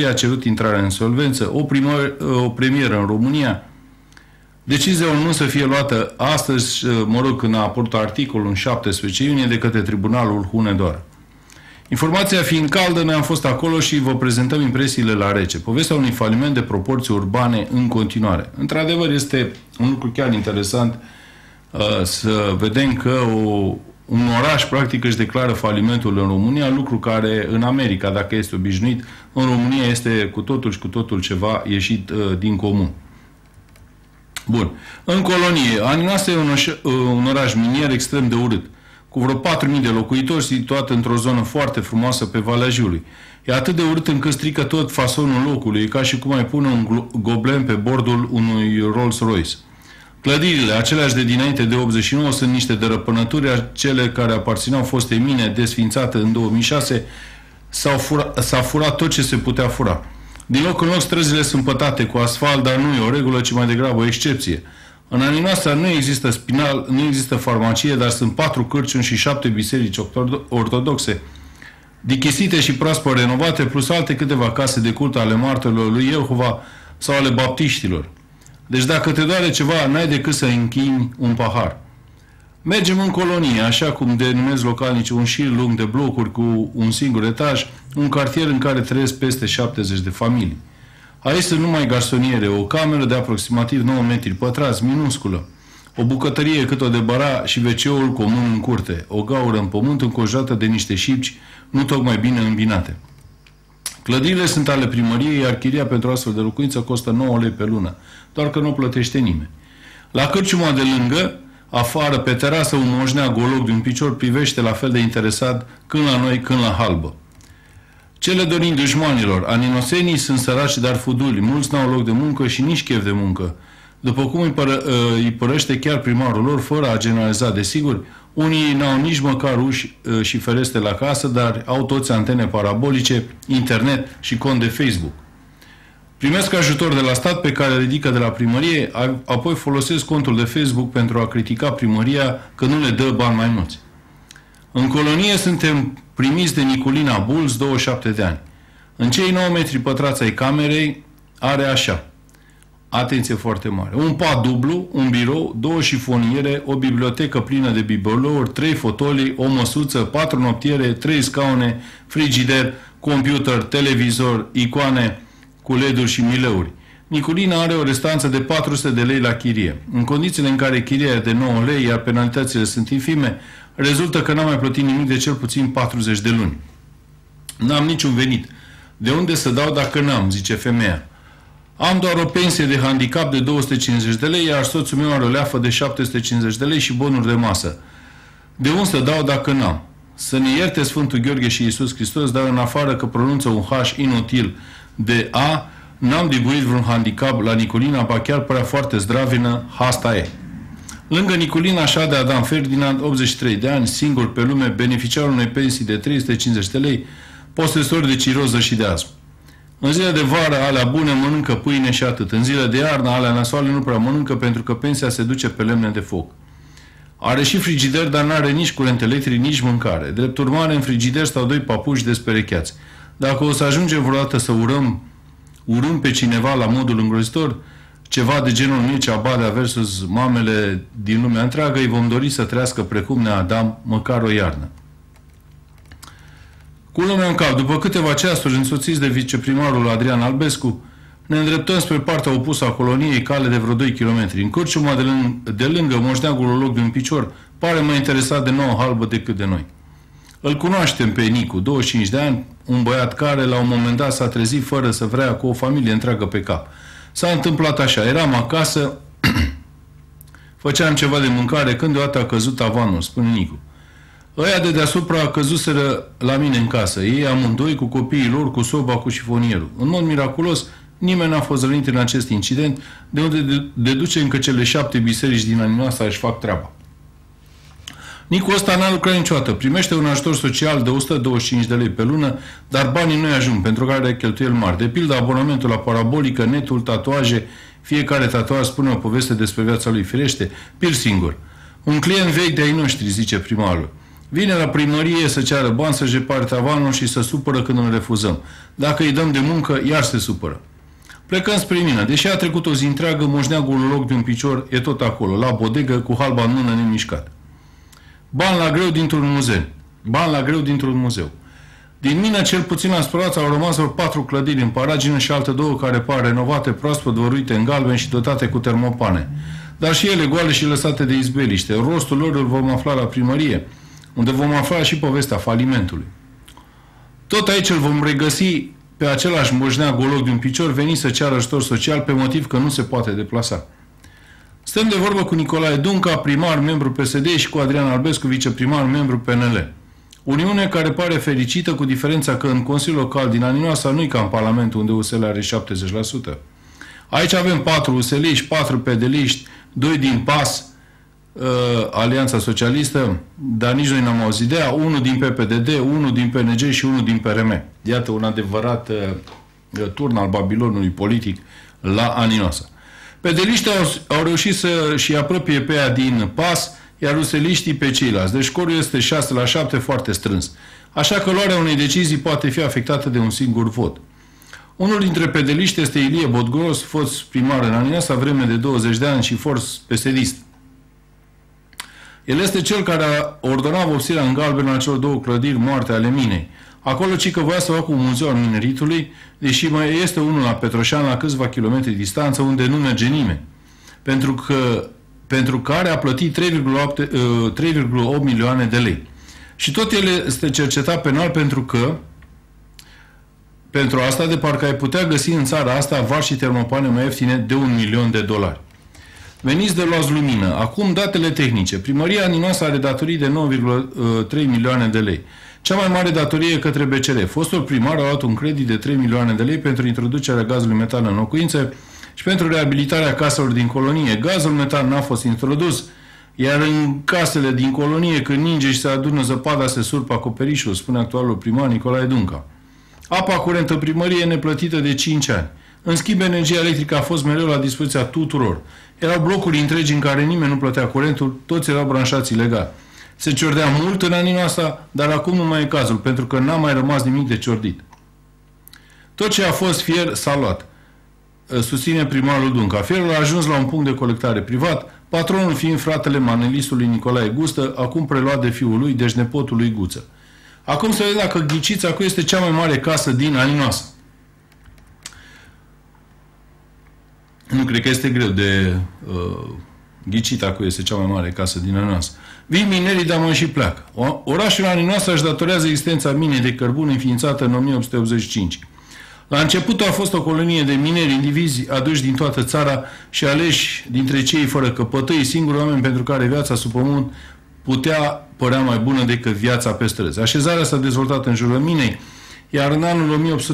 aceea a cerut intrarea în insolvență, o premieră în România. Decizia urmând să fie luată astăzi, când a apărut articolul în 17 iunie de către Tribunalul Hunedoara. Informația fiind caldă, noi am fost acolo și vă prezentăm impresiile la rece. Povestea unui faliment de proporții urbane în continuare. Într-adevăr, este un lucru chiar interesant să vedem că un oraș practic își declară falimentul în România, lucru care în America, dacă este obișnuit, în România este cu totul și cu totul ceva ieșit din comun. Bun. În colonie, Aninoasa e un oraș minier extrem de urât, cu vreo 4.000 de locuitori, situat într-o zonă foarte frumoasă pe Valea Jiului. E atât de urât încât strică tot fasonul locului, ca și cum ai pune un goblen pe bordul unui Rolls-Royce. Clădirile, aceleași de dinainte de 89, sunt niște dărăpânături, cele care aparțineau fostei mine desființate în 2006, s-a furat tot ce se putea fura. Din loc în loc, străzile sunt pătate cu asfalt, dar nu e o regulă, ci mai degrabă o excepție. În Aninoasa nu există spital, nu există farmacie, dar sunt 4 cârciuni și 7 biserici ortodoxe, dichisite și proaspăt renovate, plus alte câteva case de cult ale martorilor lui Jehova sau ale baptiștilor. Deci dacă te doare ceva, n-ai decât să închini un pahar. Mergem în colonie, așa cum denumesc localnici, un șir lung de blocuri cu un singur etaj, un cartier în care trăiesc peste 70 de familii. Aici sunt numai garsoniere, o cameră de aproximativ 9 metri pătrați, minusculă, o bucătărie cât o de bara și WC-ul comun în curte, o gaură în pământ înconjurată de niște șipci nu tocmai bine îmbinate. Clădirile sunt ale primăriei, iar chiria pentru astfel de locuință costă 9 lei pe lună, doar că nu plătește nimeni. La cârciuma de lângă, afară, pe terasă, un moșnea golog de un picior privește la fel de interesat când la noi, când la halbă. Cele dorind dușmanilor, aninosenii sunt săraci, dar fuduli, mulți n-au loc de muncă și nici chef de muncă. După cum îi părăște chiar primarul lor, fără a generaliza, desigur, unii n-au nici măcar uși și ferestre la casă, dar au toți antene parabolice, internet și cont de Facebook. Primesc ajutor de la stat pe care ridică de la primărie, apoi folosesc contul de Facebook pentru a critica primăria că nu le dă bani mai mulți. În colonie suntem primiți de Niculina Bulț, 27 de ani. În cei 9 metri pătrați ai camerei are așa. Atenție foarte mare. Un pat dublu, un birou, 2 șifoniere, o bibliotecă plină de bibelouri, 3 fotolii, o măsuță, 4 noptiere, 3 scaune, frigider, computer, televizor, icoane cu LED-uri și mileuri. Niculina are o restanță de 400 de lei la chirie. În condițiile în care chiria e de 9 lei, iar penalitățile sunt infime, rezultă că n-am mai plătit nimic de cel puțin 40 de luni. N-am niciun venit. De unde să dau dacă n-am, zice femeia. Am doar o pensie de handicap de 250 de lei, iar soțul meu are o leafă de 750 de lei și bonuri de masă. De unde să dau dacă n-am? Să ne ierte Sfântul Gheorghe și Iisus Hristos, dar în afară că pronunță un H inutil de A, n-am dibuit vreun handicap la Niculina, ba chiar părea foarte zdravină, asta e. Lângă Niculina șade Adam Ferdinand, 83 de ani, singur pe lume, beneficiarul unei pensii de 350 de lei, posesor de ciroză și de astm. În zile de vară, alea bune mănâncă pâine și atât. În zile de iarnă, alea nasoale nu prea mănâncă pentru că pensia se duce pe lemne de foc. Are și frigider, dar n-are nici curent electric, nici mâncare. Drept urmare, în frigider stau 2 papuși desperecheați. Dacă o să ajungem vreodată să urâm pe cineva la modul îngrozitor, ceva de genul Mircea Badea versus mamele din lumea întreagă, îi vom dori să trăiască precum nea Adam, măcar o iarnă. Cu lumea în cap, după câteva ceasuri însoțiți de viceprimarul Adrian Albescu, ne îndreptăm spre partea opusă a coloniei, cale de vreo 2 km. În cârciuma de lângă moșneagul loc de un picior, pare mai interesat de nouă halbă decât de noi. Îl cunoaștem pe Nicu, 25 de ani, un băiat care la un moment dat s-a trezit fără să vrea cu o familie întreagă pe cap. S-a întâmplat așa, eram acasă, făceam ceva de mâncare, când deodată a căzut tavanul, spune Nicu. Ăia de deasupra căzuseră la mine în casă, ei amândoi cu copiii lor, cu soba, cu șifonierul. În mod miraculos, nimeni n-a fost rănit în acest incident, de unde deducem că cele 7 biserici din Aninoasa își fac treaba. Nicu ăsta n-a lucrat niciodată, primește un ajutor social de 125 de lei pe lună, dar banii nu-i ajung, pentru care are cheltuieli mari. De pildă, abonamentul la parabolică, netul, tatuaje, fiecare tatuaj spune o poveste despre viața lui, firește, piercing-uri. Un client vechi de ai noștri, zice primarul. Vine la primărie să ceară bani, să-și repare tavanul și să supără când îl refuzăm. Dacă îi dăm de muncă, iar se supără. Plecăm spre mină. Deși a trecut o zi întreagă, moșneagul loc de un picior e tot acolo, la bodegă, cu halba în mână, nemișcat. Bani la greu dintr-un muzeu. Bani la greu dintr-un muzeu. Din mină, cel puțin la Spărață, au rămas vreo 4 clădiri în paragină și alte 2 care par renovate, proaspăt văruite în galben și dotate cu termopane. Dar și ele goale și lăsate de izbeliște. Rostul lor îl vom afla la primărie, unde vom afla și povestea falimentului. Tot aici îl vom regăsi pe același moșneag golog de un picior venit să ceară ajutor social pe motiv că nu se poate deplasa. Stăm de vorbă cu Nicolae Dunca, primar, membru PSD, și cu Adrian Albescu, viceprimar, membru PNL. Uniune care pare fericită, cu diferența că în Consiliul Local din Aninoasa nu-i ca în Parlament, unde USL are 70%. Aici avem 4 USL-iști, 4 PD-liști, 2 din PAS, Alianța Socialistă, dar nici noi n-am auzit ideea, 1 din PPDD, 1 din PNG și 1 din PRM. Iată un adevărat turn al Babilonului politic la Aninoasa. PD-liștii au reușit să-și apropie pe ea din PAS, iar USL-iștii pe ceilalți. Deci scorul este 6-7, foarte strâns. Așa că luarea unei decizii poate fi afectată de un singur vot. Unul dintre PD-liști este Ilie Botgros, fost primar în Aninoasa vreme de 20 de ani și fost PSD-ist. El este cel care a ordonat vopsirea în galben a celor 2 clădiri moarte ale minei. Acolo cică voia să facă un muzeu al mineritului, deși mai este unul la Petroșan, la câțiva kilometri distanță, unde nu merge nimeni. Pentru care a plătit 3,8 milioane de lei. Și tot el este cercetat penal pentru asta, de parcă ai putea găsi în țara asta var și termopane mai ieftine de $1.000.000. Veniți de luați lumină. Acum datele tehnice. Primăria Aninoasa are datorii de 9,3 milioane de lei. Cea mai mare datorie către BCR. Fostul primar a luat un credit de 3 milioane de lei pentru introducerea gazului metan în locuințe și pentru reabilitarea caselor din colonie. Gazul metan n-a fost introdus, iar în casele din colonie, când ninge și se adună zăpada, se surpă acoperișul, spune actualul primar Nicolae Dunca. Apa curentă în primărie e neplătită de 5 ani. În schimb, energia electrică a fost mereu la dispoziția tuturor. Erau blocuri întregi în care nimeni nu plătea curentul, toți erau branșați ilegal. Se ciordea mult în Aninoasa, dar acum nu mai e cazul, pentru că n-a mai rămas nimic de ciordit. Tot ce a fost fier s-a luat, susține primarul Dunca. Fierul a ajuns la un punct de colectare privat, patronul fiind fratele manelistului Nicolae Gustă, acum preluat de fiul lui, deci nepotul lui Guță. Acum să vedem dacă ghiciți, acum este cea mai mare casă din Aninoasa. Nu cred că este greu de ghicit acum este cea mai mare casă din Aninoasa. Vin minerii, dar mă și pleacă. Orașul Aninoasa își datorează existența minei de cărbune înființată în 1885. La început a fost o colonie de mineri indivizi aduși din toată țara și aleși dintre cei fără căpătăi, singuri oameni pentru care viața sub pământ putea părea mai bună decât viața pe străzi. Așezarea s-a dezvoltat în jurul minei, iar în anul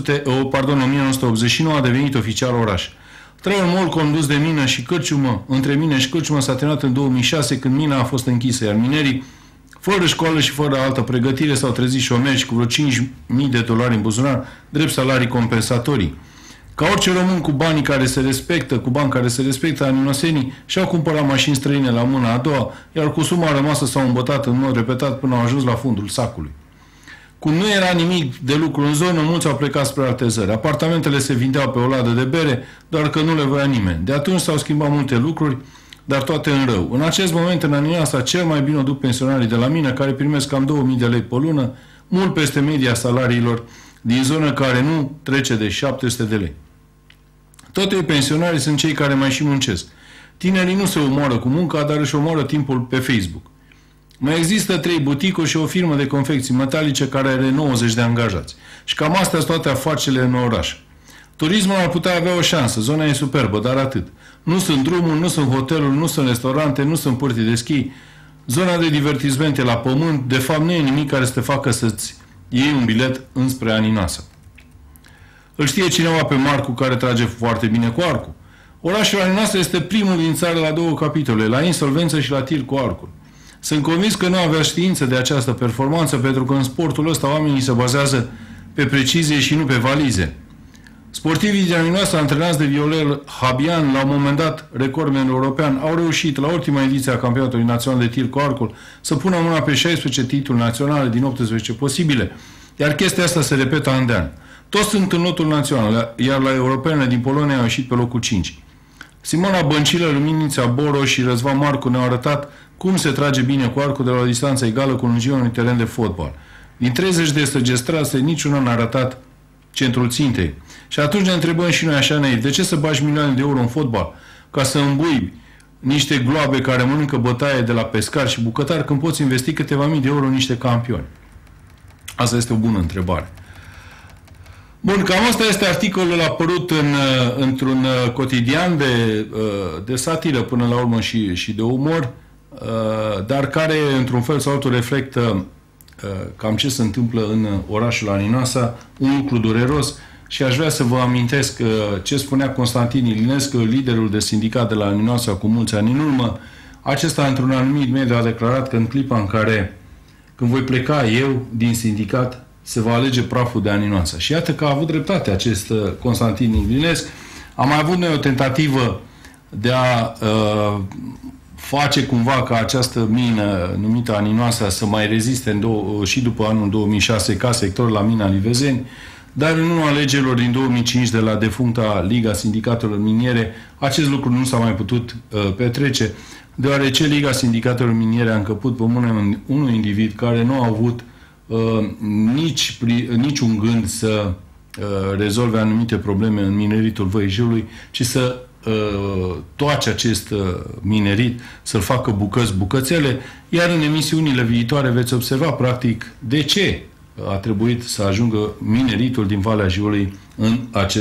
1989 a devenit oficial oraș. Traiul mol condus de mină și cârciumă, între mină și cârciumă, s-a terminat în 2006, când mina a fost închisă, iar minerii, fără școală și fără altă pregătire, s-au trezit șomeri cu vreo $5.000 în buzunar, drept salarii compensatorii. Ca orice român cu bani care se respectă, aninosenii și-au cumpărat mașini străine la mâna a doua, iar cu suma rămasă s-au îmbătat în mod repetat până au ajuns la fundul sacului. Cum nu era nimic de lucru în zonă, mulți au plecat spre alte țări. Apartamentele se vindeau pe o ladă de bere, doar că nu le voia nimeni. De atunci s-au schimbat multe lucruri, dar toate în rău. În acest moment, în Aninoasa, cel mai bine o duc pensionarii de la mină, care primesc cam 2.000 de lei pe lună, mult peste media salariilor din zonă, care nu trece de 700 de lei. Toți pensionarii sunt cei care mai și muncesc. Tinerii nu se omoară cu munca, dar își omoară timpul pe Facebook. Mai există 3 buticuri și o firmă de confecții metalice care are 90 de angajați. Și cam astea sunt toate afacerile în oraș. Turismul ar putea avea o șansă, zona e superbă, dar atât. Nu sunt drumuri, nu sunt hoteluri, nu sunt restaurante, nu sunt părți de schi. Zona de divertismente la pământ, de fapt nu e nimic care să te facă să-ți iei un bilet înspre Aninoasa. Îl știe cineva pe Marcu, care trage foarte bine cu arcul. Orașul Aninoasa este primul din țară la 2 capitole, la insolvență și la tir cu arcul. Sunt convins că nu avea știință de această performanță, pentru că în sportul ăsta oamenii se bazează pe precizie și nu pe valize. Sportivii din Aninoasa, antrenați de Viorel Habian, la un moment dat recordman european, au reușit la ultima ediție a Campionatului Național de Tir cu arcul să pună mâna pe 16 titluri naționale din 18 posibile, iar chestia asta se repetă an de an. Toți sunt în lotul național, iar la europene din Polonia au ieșit pe locul 5. Simona Băncilă, Luminița Boro și Răzvan Marcu ne-au arătat cum se trage bine cu arcul de la o distanță egală cu lungimea unui teren de fotbal. Din 30 de săgeți trase, niciuna n-a arătat centrul țintei. Și atunci ne întrebăm și noi așa naiv, de ce să bagi milioane de euro în fotbal? Ca să îmbui niște gloabe care mănâncă bătaie de la pescar și bucătar când poți investi câteva mii de euro în niște campioni? Asta este o bună întrebare. Bun, cam asta este articolul apărut într-un cotidian de satiră până la urmă și de umor, dar care într-un fel sau altul reflectă cam ce se întâmplă în orașul Aninoasa, un lucru dureros, și aș vrea să vă amintesc ce spunea Constantin Ilinescu, liderul de sindicat de la Aninoasa cu mulți ani în urmă. Acesta, într-un anumit mediu, a declarat că în clipa în care, când voi pleca eu din sindicat, se va alege praful de Aninoasa. Și iată că a avut dreptate acest Constantin Ilinescu. Am mai avut noi o tentativă de a face cumva ca această mină numită Aninoasa să mai reziste și după anul 2006 ca sector la mina Livezeni, dar în urma alegerilor din 2005 de la defuncta Liga Sindicatelor Miniere, acest lucru nu s-a mai putut petrece, deoarece Liga Sindicatelor Miniere a încăput pe mâna unui individ care nu a avut niciun gând să rezolve anumite probleme în mineritul Văijeului, ci să toace acest minerit, să-l facă bucățele, iar în emisiunile viitoare veți observa practic de ce a trebuit să ajungă mineritul din Valea Jiului în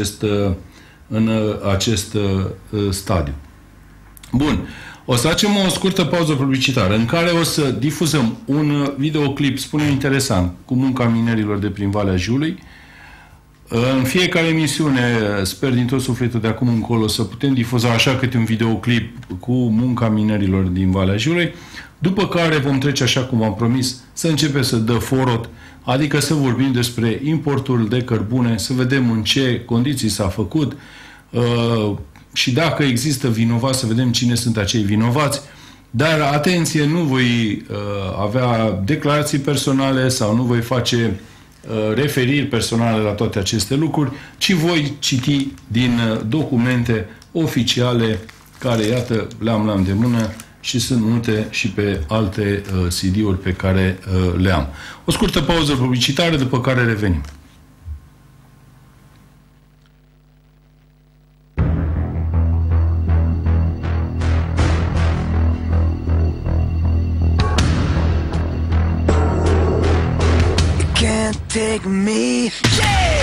acest stadiu. Bun. O să facem o scurtă pauză publicitară în care o să difuzăm un videoclip, spunem interesant, cu munca minerilor de prin Valea Jiului. În fiecare emisiune, sper din tot sufletul de acum încolo, să putem difuza așa câte un videoclip cu munca minerilor din Valea Jiului, după care vom trece, așa cum am promis, să începem să dă forot, adică să vorbim despre importul de cărbune, să vedem în ce condiții s-a făcut și dacă există vinovați, să vedem cine sunt acei vinovați. Dar, atenție, nu voi avea declarații personale sau nu voi face referiri personale la toate aceste lucruri, ci voi citi din documente oficiale care, iată, le-am la îndemână și sunt multe și pe alte CD-uri pe care le am. O scurtă pauză publicitară, după care revenim. Take me, yeah!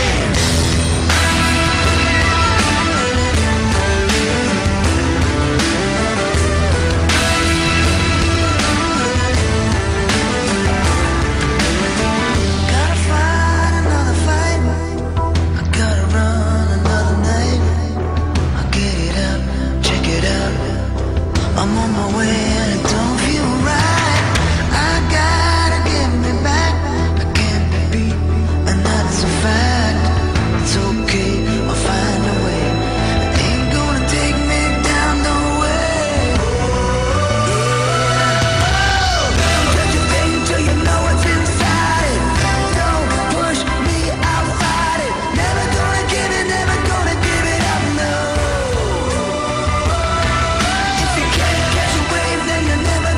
Never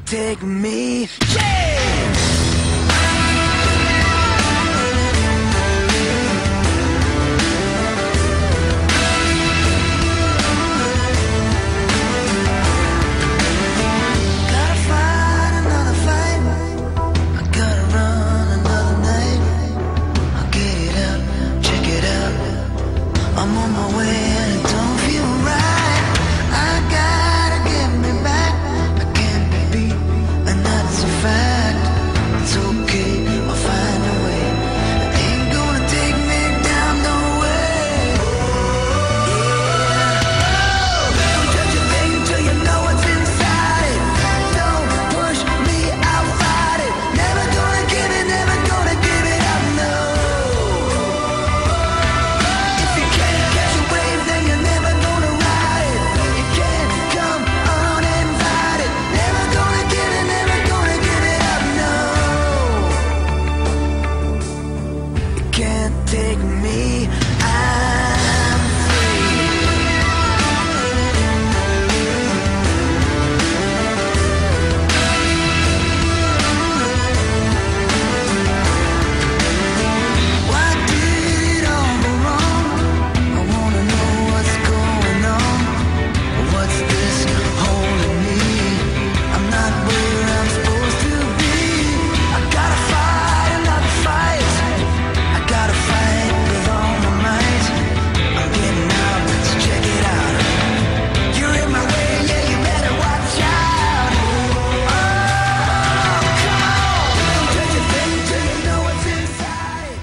take me. Yeah! I'm on my way and it don't feel right. I gotta get me back. I can't be beat, and that's a fact. It's okay, I'll find a way. It ain't gonna take me down, no way. Yeah. Don't touch a thing until you know what's inside. Don't push me, I'll fight it. Never gonna give it, never gonna give it up, no. Take me, I'm free. Why did it all go wrong? I wanna know what's going on. What's this holding me? I'm not where I'm supposed to be. I gotta fight another fight. I gotta fight with all my might. I'm getting out, so check it out. You're in my way, yeah, you better watch out. Oh, come on. Don't touch a thing till you know what's inside.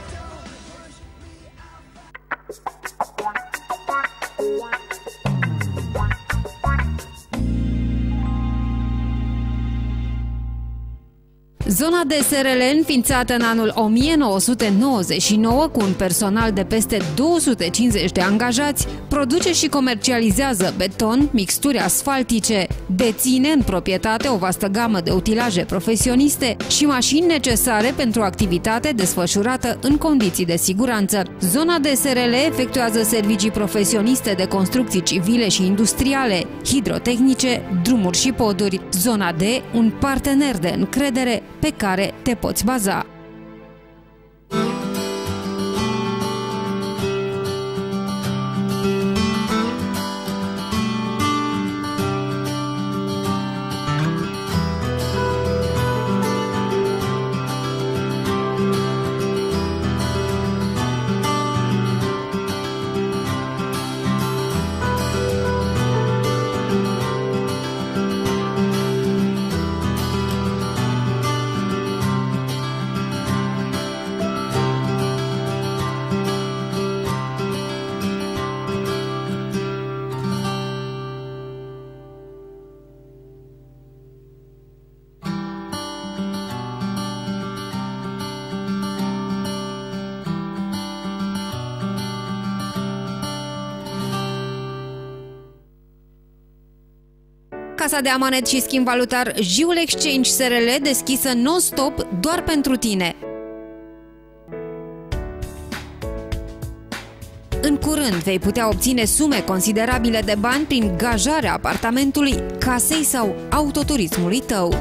Zona de SRL, înființată în anul 1999 cu un personal de peste 250 de angajați, produce și comercializează beton, mixturi asfaltice, deține în proprietate o vastă gamă de utilaje profesioniste și mașini necesare pentru activitate desfășurată în condiții de siguranță. Zona de SRL efectuează servicii profesioniste de construcții civile și industriale, hidrotehnice, drumuri și poduri. Zona D, un partener de încredere pe care te poți baza. Casa de amanet și schimb valutar Jiul Exchange SRL, deschisă non-stop doar pentru tine. În curând vei putea obține sume considerabile de bani prin gajarea apartamentului, casei sau autoturismului tău.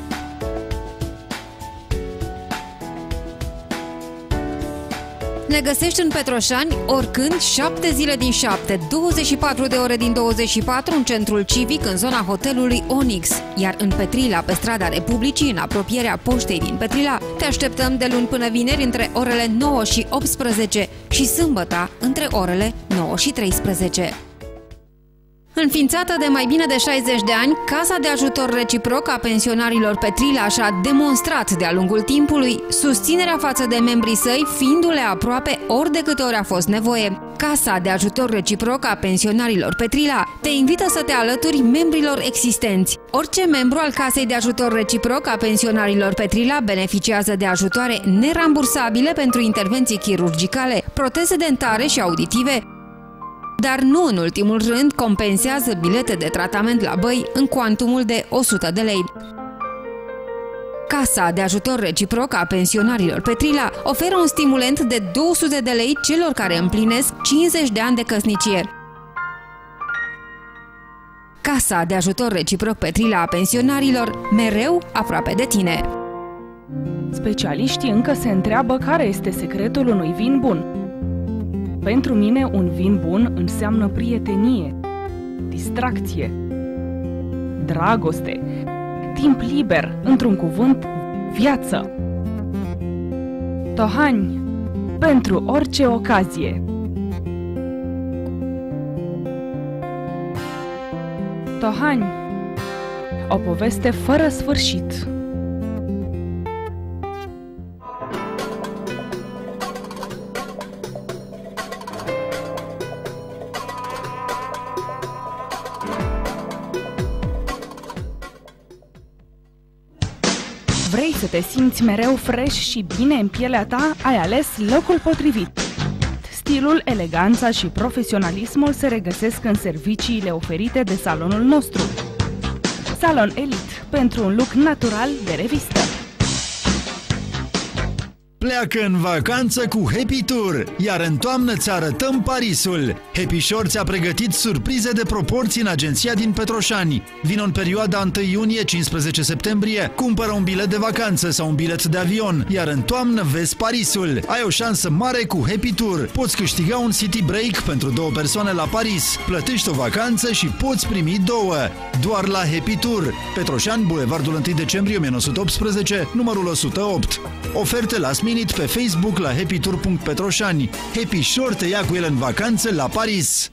Ne găsești în Petroșani oricând, 7 zile din 7, 24 de ore din 24 în centrul civic, în zona hotelului Onyx, iar în Petrila, pe strada Republicii, în apropierea poștei din Petrila, te așteptăm de luni până vineri între orele 9 și 18 și sâmbăta între orele 9 și 13. Înființată de mai bine de 60 de ani, Casa de Ajutor Reciproc a pensionarilor Petrila și-a demonstrat de-a lungul timpului susținerea față de membrii săi, fiindu-le aproape ori de câte ori a fost nevoie. Casa de Ajutor Reciproc a pensionarilor Petrila te invită să te alături membrilor existenți. Orice membru al Casei de Ajutor Reciproc a pensionarilor Petrila beneficiază de ajutoare nerambursabile pentru intervenții chirurgicale, proteze dentare și auditive, dar nu în ultimul rând compensează bilete de tratament la băi în cuantumul de 100 de lei. Casa de Ajutor Reciproc a pensionarilor Petrila oferă un stimulent de 200 de lei celor care împlinesc 50 de ani de căsnicie. Casa de ajutor reciproc Petrila a pensionarilor, mereu aproape de tine. Specialiștii încă se întreabă care este secretul unui vin bun. Pentru mine, un vin bun înseamnă prietenie, distracție, dragoste, timp liber, într-un cuvânt, viață. Tohani, pentru orice ocazie. Tohani, o poveste fără sfârșit. Vrei să te simți mereu fresh și bine în pielea ta? Ai ales locul potrivit. Stilul, eleganța și profesionalismul se regăsesc în serviciile oferite de salonul nostru. Salon Elite, pentru un look natural de revistă. Pleacă în vacanță cu Happy Tour, iar în toamnă ți arătăm Parisul. Happy Shore ți-a pregătit surprize de proporții în agenția din Petroșani. Vino în perioada 1 iunie-15 septembrie, cumpără un bilet de vacanță sau un bilet de avion, iar în toamnă vezi Parisul. Ai o șansă mare cu Happy Tour. Poți câștiga un city break pentru 2 persoane la Paris. Plătești o vacanță și poți primi 2. Doar la Happy Tour. Petroșani, Bulevardul 1 decembrie 1918, numărul 108. Oferte last minute pe Facebook la happytour.petroșani. Happy Shore te ia cu el în vacanță la Paris.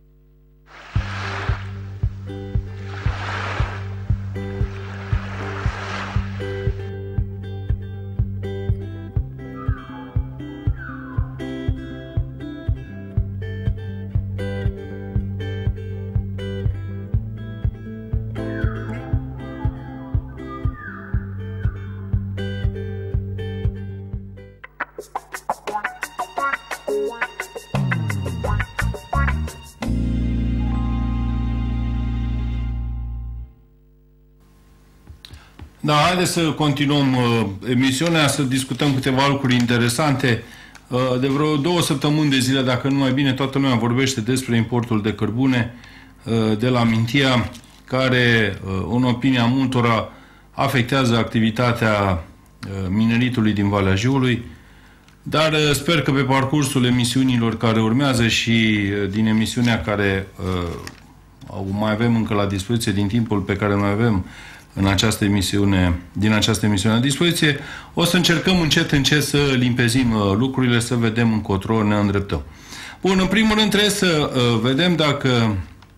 Da, haideți să continuăm emisiunea, să discutăm câteva lucruri interesante. De vreo 2 săptămâni de zile, dacă nu mai bine, toată lumea vorbește despre importul de cărbune de la Mintia, care, în opinia multora, afectează activitatea mineritului din Valea Jiului. Dar sper că pe parcursul emisiunilor care urmează și din emisiunea care mai avem încă la dispoziție, din timpul pe care mai avem în această emisiune, din această emisiune la dispoziție, o să încercăm încet să limpezim lucrurile, să vedem încotro ne îndreptăm. Bun, în primul rând trebuie să vedem dacă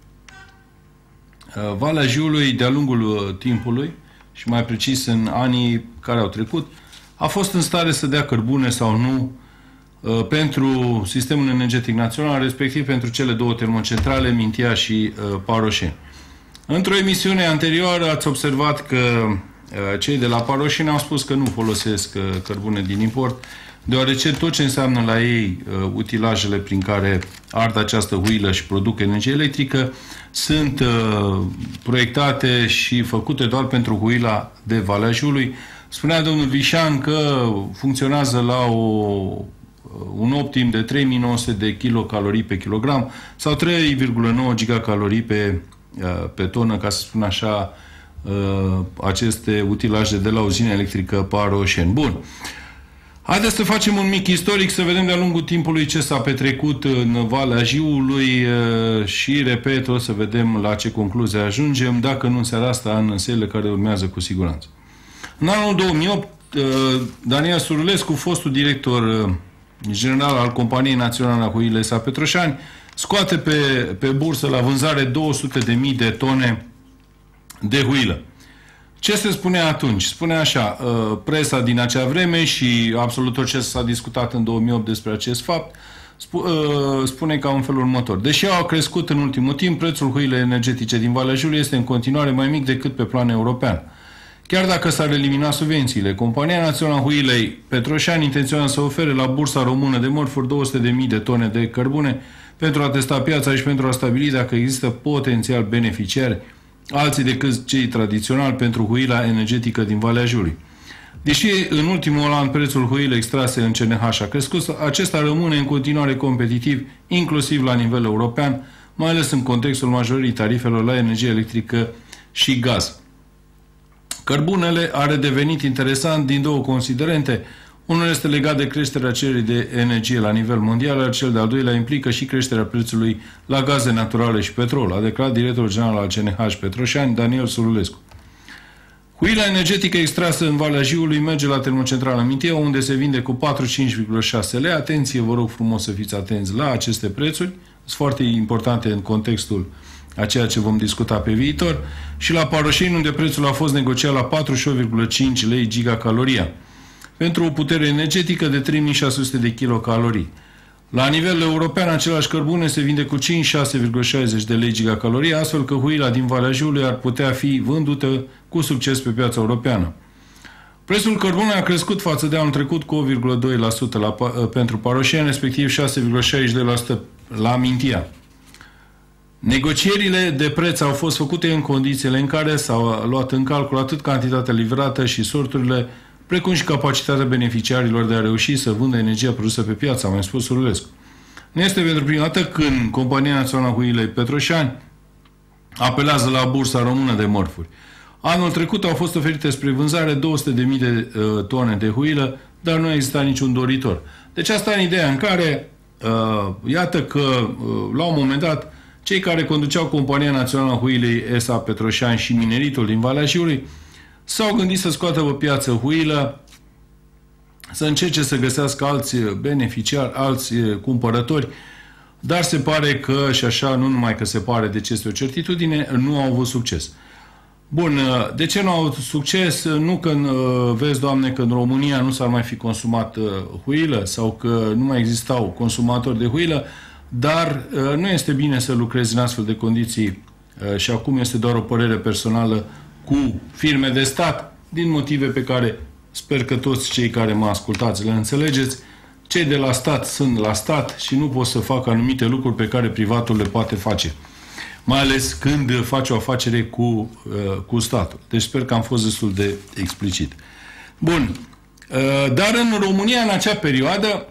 Valea Jiului, de-a lungul timpului, și mai precis în anii care au trecut, a fost în stare să dea cărbune sau nu pentru sistemul energetic național, respectiv pentru cele 2 termocentrale, Mintia și Paroșeni. Într-o emisiune anterioară ați observat că cei de la Paroșeni au spus că nu folosesc cărbune din import, deoarece tot ce înseamnă la ei utilajele prin care ard această huilă și produc energie electrică sunt proiectate și făcute doar pentru huila de Valea Jiului. Spunea domnul Vișan că funcționează la un optim de 3900 de kilocalorii pe kilogram sau 3,9 gigacalorii pe tonă, ca să spun așa, aceste utilaje de la uzina electrică Paroșeni. Bun. Haideți să facem un mic istoric, să vedem de-a lungul timpului ce s-a petrecut în Valea Jiului și, repet, o să vedem la ce concluzie ajungem, dacă nu în seara asta, în serile care urmează cu siguranță. În anul 2008, Daniel Surulescu, fostul director general al Companiei Naționale a Huilei S.A. Petroșani, scoate pe bursă la vânzare 200.000 de tone de huilă. Ce se spunea atunci? Spune așa, presa din acea vreme și absolut tot ce s-a discutat în 2008 despre acest fapt, spune ca în felul următor. Deși au crescut în ultimul timp, prețul huilei energetice din Valea Jiului este în continuare mai mic decât pe plan european. Chiar dacă s-ar elimina subvențiile, Compania Națională a Huilei Petroșani intenționează să ofere la Bursa Română de Mărfuri 200.000 de tone de cărbune pentru a testa piața și pentru a stabili dacă există potențial beneficiari alții decât cei tradiționali pentru huila energetică din Valea Jiului. Deși în ultimul an prețul huilei extrase în CNH a crescut, acesta rămâne în continuare competitiv, inclusiv la nivel european, mai ales în contextul majorării tarifelor la energie electrică și gaz. Cărbunele are devenit interesant din două considerente. Unul este legat de creșterea cererii de energie la nivel mondial, iar cel de-al doilea implică și creșterea prețului la gaze naturale și petrol, a declarat directorul general al CNH Petroșani, Daniel Surulescu. Huila energetică extrasă în Valea Jiului merge la termocentrala Mintea, unde se vinde cu 45,6 lei. Atenție, vă rog frumos să fiți atenți la aceste prețuri, sunt foarte importante în contextul a ceea ce vom discuta pe viitor, și la Paroșeni, unde prețul a fost negociat la 48,5 lei gigacaloria, pentru o putere energetică de 3600 de kilocalorii. La nivel european, același cărbune se vinde cu 56,60 de lei gigacalorie, astfel că huila din Valea Jiului ar putea fi vândută cu succes pe piața europeană. Prețul cărbunei a crescut față de anul trecut cu 8,2% pentru Paroșeni, respectiv 6,62% la Mintea. Negocierile de preț au fost făcute în condițiile în care s-au luat în calcul atât cantitatea livrată și sorturile, precum și capacitatea beneficiarilor de a reuși să vândă energia produsă pe piață, a mai spus Surulescu. Nu este pentru prima dată când Compania Națională a Huilei Petroșani apelează la Bursa Română de Mărfuri. Anul trecut au fost oferite spre vânzare 200.000 de tone de huilă, dar nu exista niciun doritor. Deci asta e ideea în care, iată că, la un moment dat, cei care conduceau Compania Națională a Huilei S.A. Petroșani și Mineritul din Valea Jiului s-au gândit să scoată pe piață huilă, să încerce să găsească alți beneficiari, alți cumpărători, dar se pare că, și așa, nu numai că se pare, deci este o certitudine, nu au avut succes. Bun, de ce nu au avut succes? Nu că, vezi, Doamne, că în România nu s-ar mai fi consumat huilă sau că nu mai existau consumatori de huilă, dar nu este bine să lucrezi în astfel de condiții și acum este doar o părere personală cu firme de stat, din motive pe care sper că toți cei care mă ascultați le înțelegeți. Cei de la stat sunt la stat și nu pot să facă anumite lucruri pe care privatul le poate face, mai ales când face o afacere cu statul. Deci sper că am fost destul de explicit. Bun. Dar în România, în acea perioadă,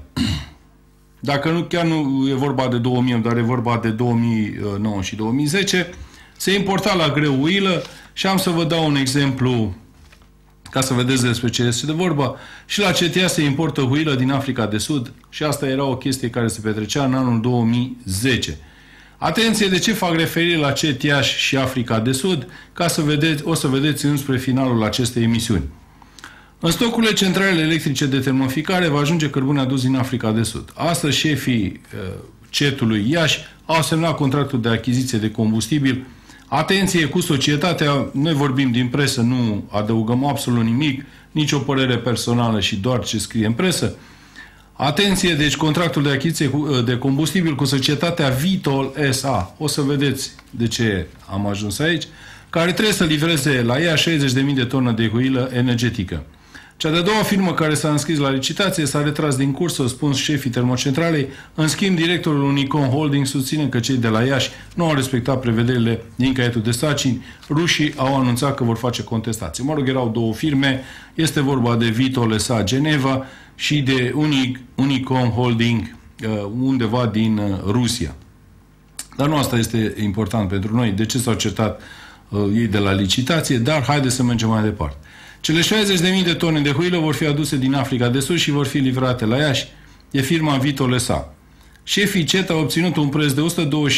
dacă nu, chiar nu e vorba de 2000, dar e vorba de 2009 și 2010, se importa la greu huilă și am să vă dau un exemplu ca să vedeți despre ce este de vorba. Și la CETIA se importă huilă din Africa de Sud și asta era o chestie care se petrecea în anul 2010. Atenție, de ce fac referire la CETIA și Africa de Sud? Ca să vedeți, o să vedeți înspre finalul acestei emisiuni. În stocurile centralele electrice de termoficare va ajunge cărbune adus din Africa de Sud. Astăzi șefii CET-ului Iași au semnat contractul de achiziție de combustibil. Atenție, cu societatea, noi vorbim din presă, nu adăugăm absolut nimic, nici o părere personală și doar ce scrie în presă. Atenție, deci contractul de achiziție de combustibil cu societatea Vitol S.A. O să vedeți de ce am ajuns aici, care trebuie să livreze la ea 60.000 de tone de huilă energetică. Cea de-a doua firmă care s-a înscris la licitație s-a retras din curs, au spus șefii termocentralei. În schimb, directorul Unicom Holding susține că cei de la Iași nu au respectat prevederile din caietul de sarcini. Rușii au anunțat că vor face contestații. Mă rog, erau două firme, este vorba de Vitol S.A. Geneva și de Unicom Holding undeva din Rusia. Dar nu asta este important pentru noi, de ce s-au certat ei de la licitație, dar haideți să mergem mai departe. Cele 60.000 de tone de huilă vor fi aduse din Africa de Sud și vor fi livrate la Iași de firma Vitol S.A. Șefii CET au obținut un preț de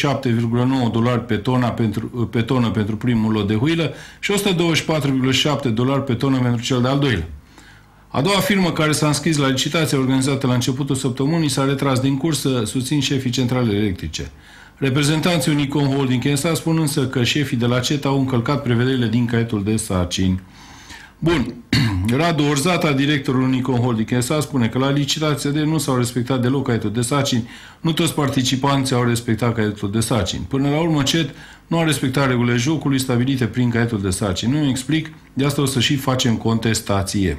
$127,9 pe tonă pentru primul lot de huilă și $124,7 pe tonă pentru cel de-al doilea. A doua firmă care s-a înscris la licitație organizată la începutul săptămânii s-a retras din cursă, susțin șefii centrale electrice. Reprezentanții Unicom Holding S.A. spun însă că șefii de la CET au încălcat prevederile din caietul de sarcini. Bun. Radu Orzata, directorul Unicom Holding S.A. spune că la licitație de nu s-au respectat deloc caietul de sarcini, nu toți participanții au respectat caietul de sarcini. Până la urmă, CET nu a respectat regulile jocului stabilite prin caietul de sarcini. Nu îmi explic, de asta o să și facem contestație.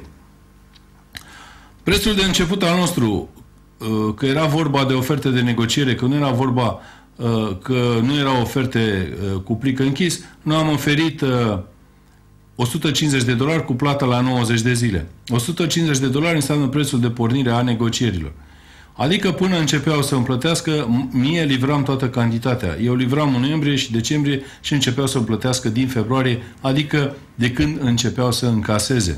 Prețul de început al nostru, că era vorba de oferte de negociere, că nu era vorba că nu erau oferte cu plic închis, noi am oferit $150 cu plată la 90 de zile. $150 înseamnă prețul de pornire a negocierilor. Adică până începeau să îmi plătească, mie livram toată cantitatea. Eu livram în noiembrie și decembrie și începeau să îmi plătească din februarie, adică de când începeau să încaseze.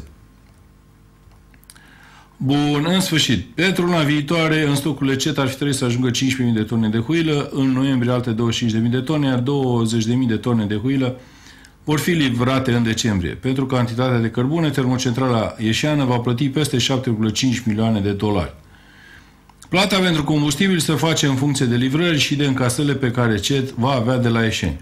Bun, în sfârșit, pentru luna viitoare, în stocurile CET ar fi trebuit să ajungă 15.000 de tone de huilă, în noiembrie alte 25.000 de tone, iar 20.000 de tone de huilă vor fi livrate în decembrie. Pentru cantitatea de cărbune, termocentrala ieșeană va plăti peste 7,5 milioane de dolari. Plata pentru combustibil se face în funcție de livrări și de încasările pe care CET va avea de la Ieșeni.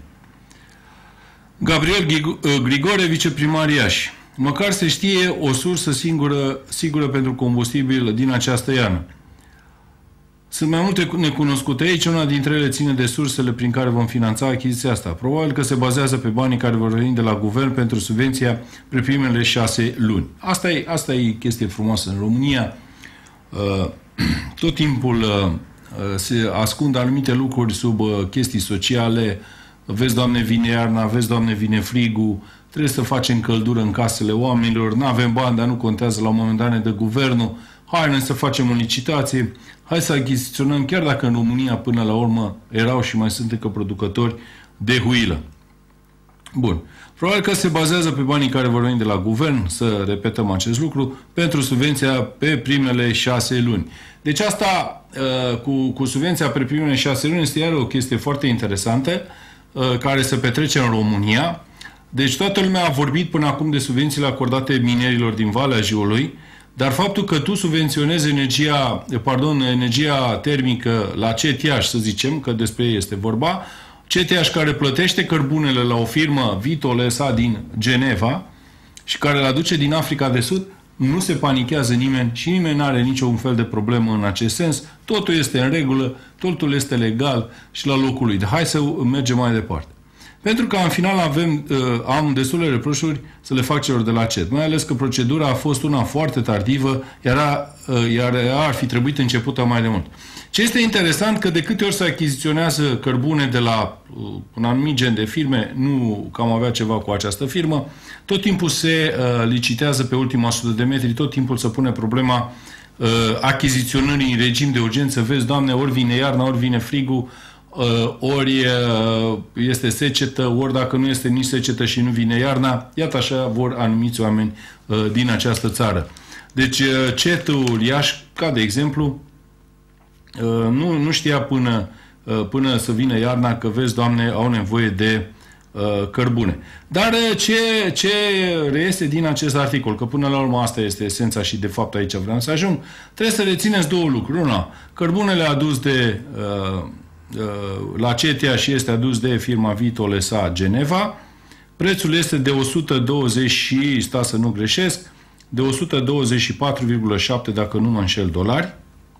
Gabriel Grigore, viceprimar Iași. Măcar se știe o sursă sigură pentru combustibil din această iarnă. Sunt mai multe necunoscute aici, una dintre ele ține de sursele prin care vom finanța achiziția asta. Probabil că se bazează pe banii care vor veni de la guvern pentru subvenția pe primele 6 luni. Asta e chestie frumoasă în România. Tot timpul se ascund anumite lucruri sub chestii sociale. Vezi, Doamne, vine iarna, vezi, Doamne, vine frigul, trebuie să facem căldură în casele oamenilor, nu avem bani, dar nu contează, la un moment dat ne dă guvernul, hai noi să facem o licitație, hai să achiziționăm, chiar dacă în România până la urmă erau și mai sunt încă producători de huilă. Bun. Probabil că se bazează pe banii care vor veni de la guvern, să repetăm acest lucru, pentru subvenția pe primele 6 luni. Deci asta cu subvenția pe primele 6 luni este iar o chestie foarte interesantă care se petrece în România. Deci toată lumea a vorbit până acum de subvențiile acordate minerilor din Valea Jiului, dar faptul că tu subvenționezi energia termică la CET-Iași, să zicem, că despre ei este vorba, CET-Iași care plătește cărbunele la o firmă Vitol S.A. din Geneva și care îl aduce din Africa de Sud, nu se panichează nimeni și nimeni nu are niciun fel de problemă în acest sens. Totul este în regulă, totul este legal și la locul lui. Hai să mergem mai departe. Pentru că în final am destule reproșuri să le fac celor de la CET. Mai ales că procedura a fost una foarte tardivă, iar ar fi trebuit începută mai de mult. Ce este interesant că de câte ori se achiziționează cărbune de la un anumit gen de firme, nu că am avea ceva cu această firmă, tot timpul se licitează pe ultima 100 de metri, tot timpul se pune problema achiziționării în regim de urgență. Vezi, Doamne, ori vine iarna, ori vine frigul, ori este secetă, ori dacă nu este nici secetă și nu vine iarna, iată așa vor anumiți oameni din această țară. Deci CET-ul Iași, ca de exemplu, nu știa până să vină iarna că, vezi, Doamne, au nevoie de cărbune. Dar ce reiese din acest articol, că până la urmă asta este esența și de fapt aici vreau să ajung, trebuie să rețineți două lucruri. Una, cărbunele adus de la CET și este adus de firma Vitol S.A. Geneva. Prețul este de 120 și, stați să nu greșesc, de 124,7, dacă nu mă înșel, dolari.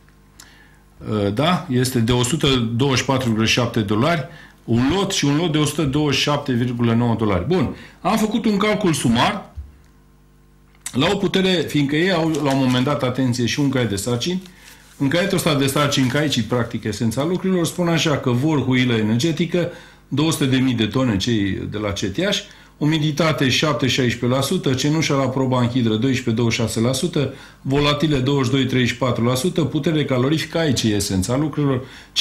Da? Este de 124,7 dolari un lot și un lot de 127,9 dolari. Bun. Am făcut un calcul sumar la o putere, fiindcă ei au la un moment dat, atenție, și un caiet de sarcini. În caietul ăsta de sarcini, ca aici, practic, esența lucrurilor, spun așa că vor huilă energetică, 200.000 de tone cei de la CET-Iași, umiditate 7-16%, cenușa la proba anhidră 12-26%, volatile 22-34%, putere calorifică, aici e esența lucrurilor,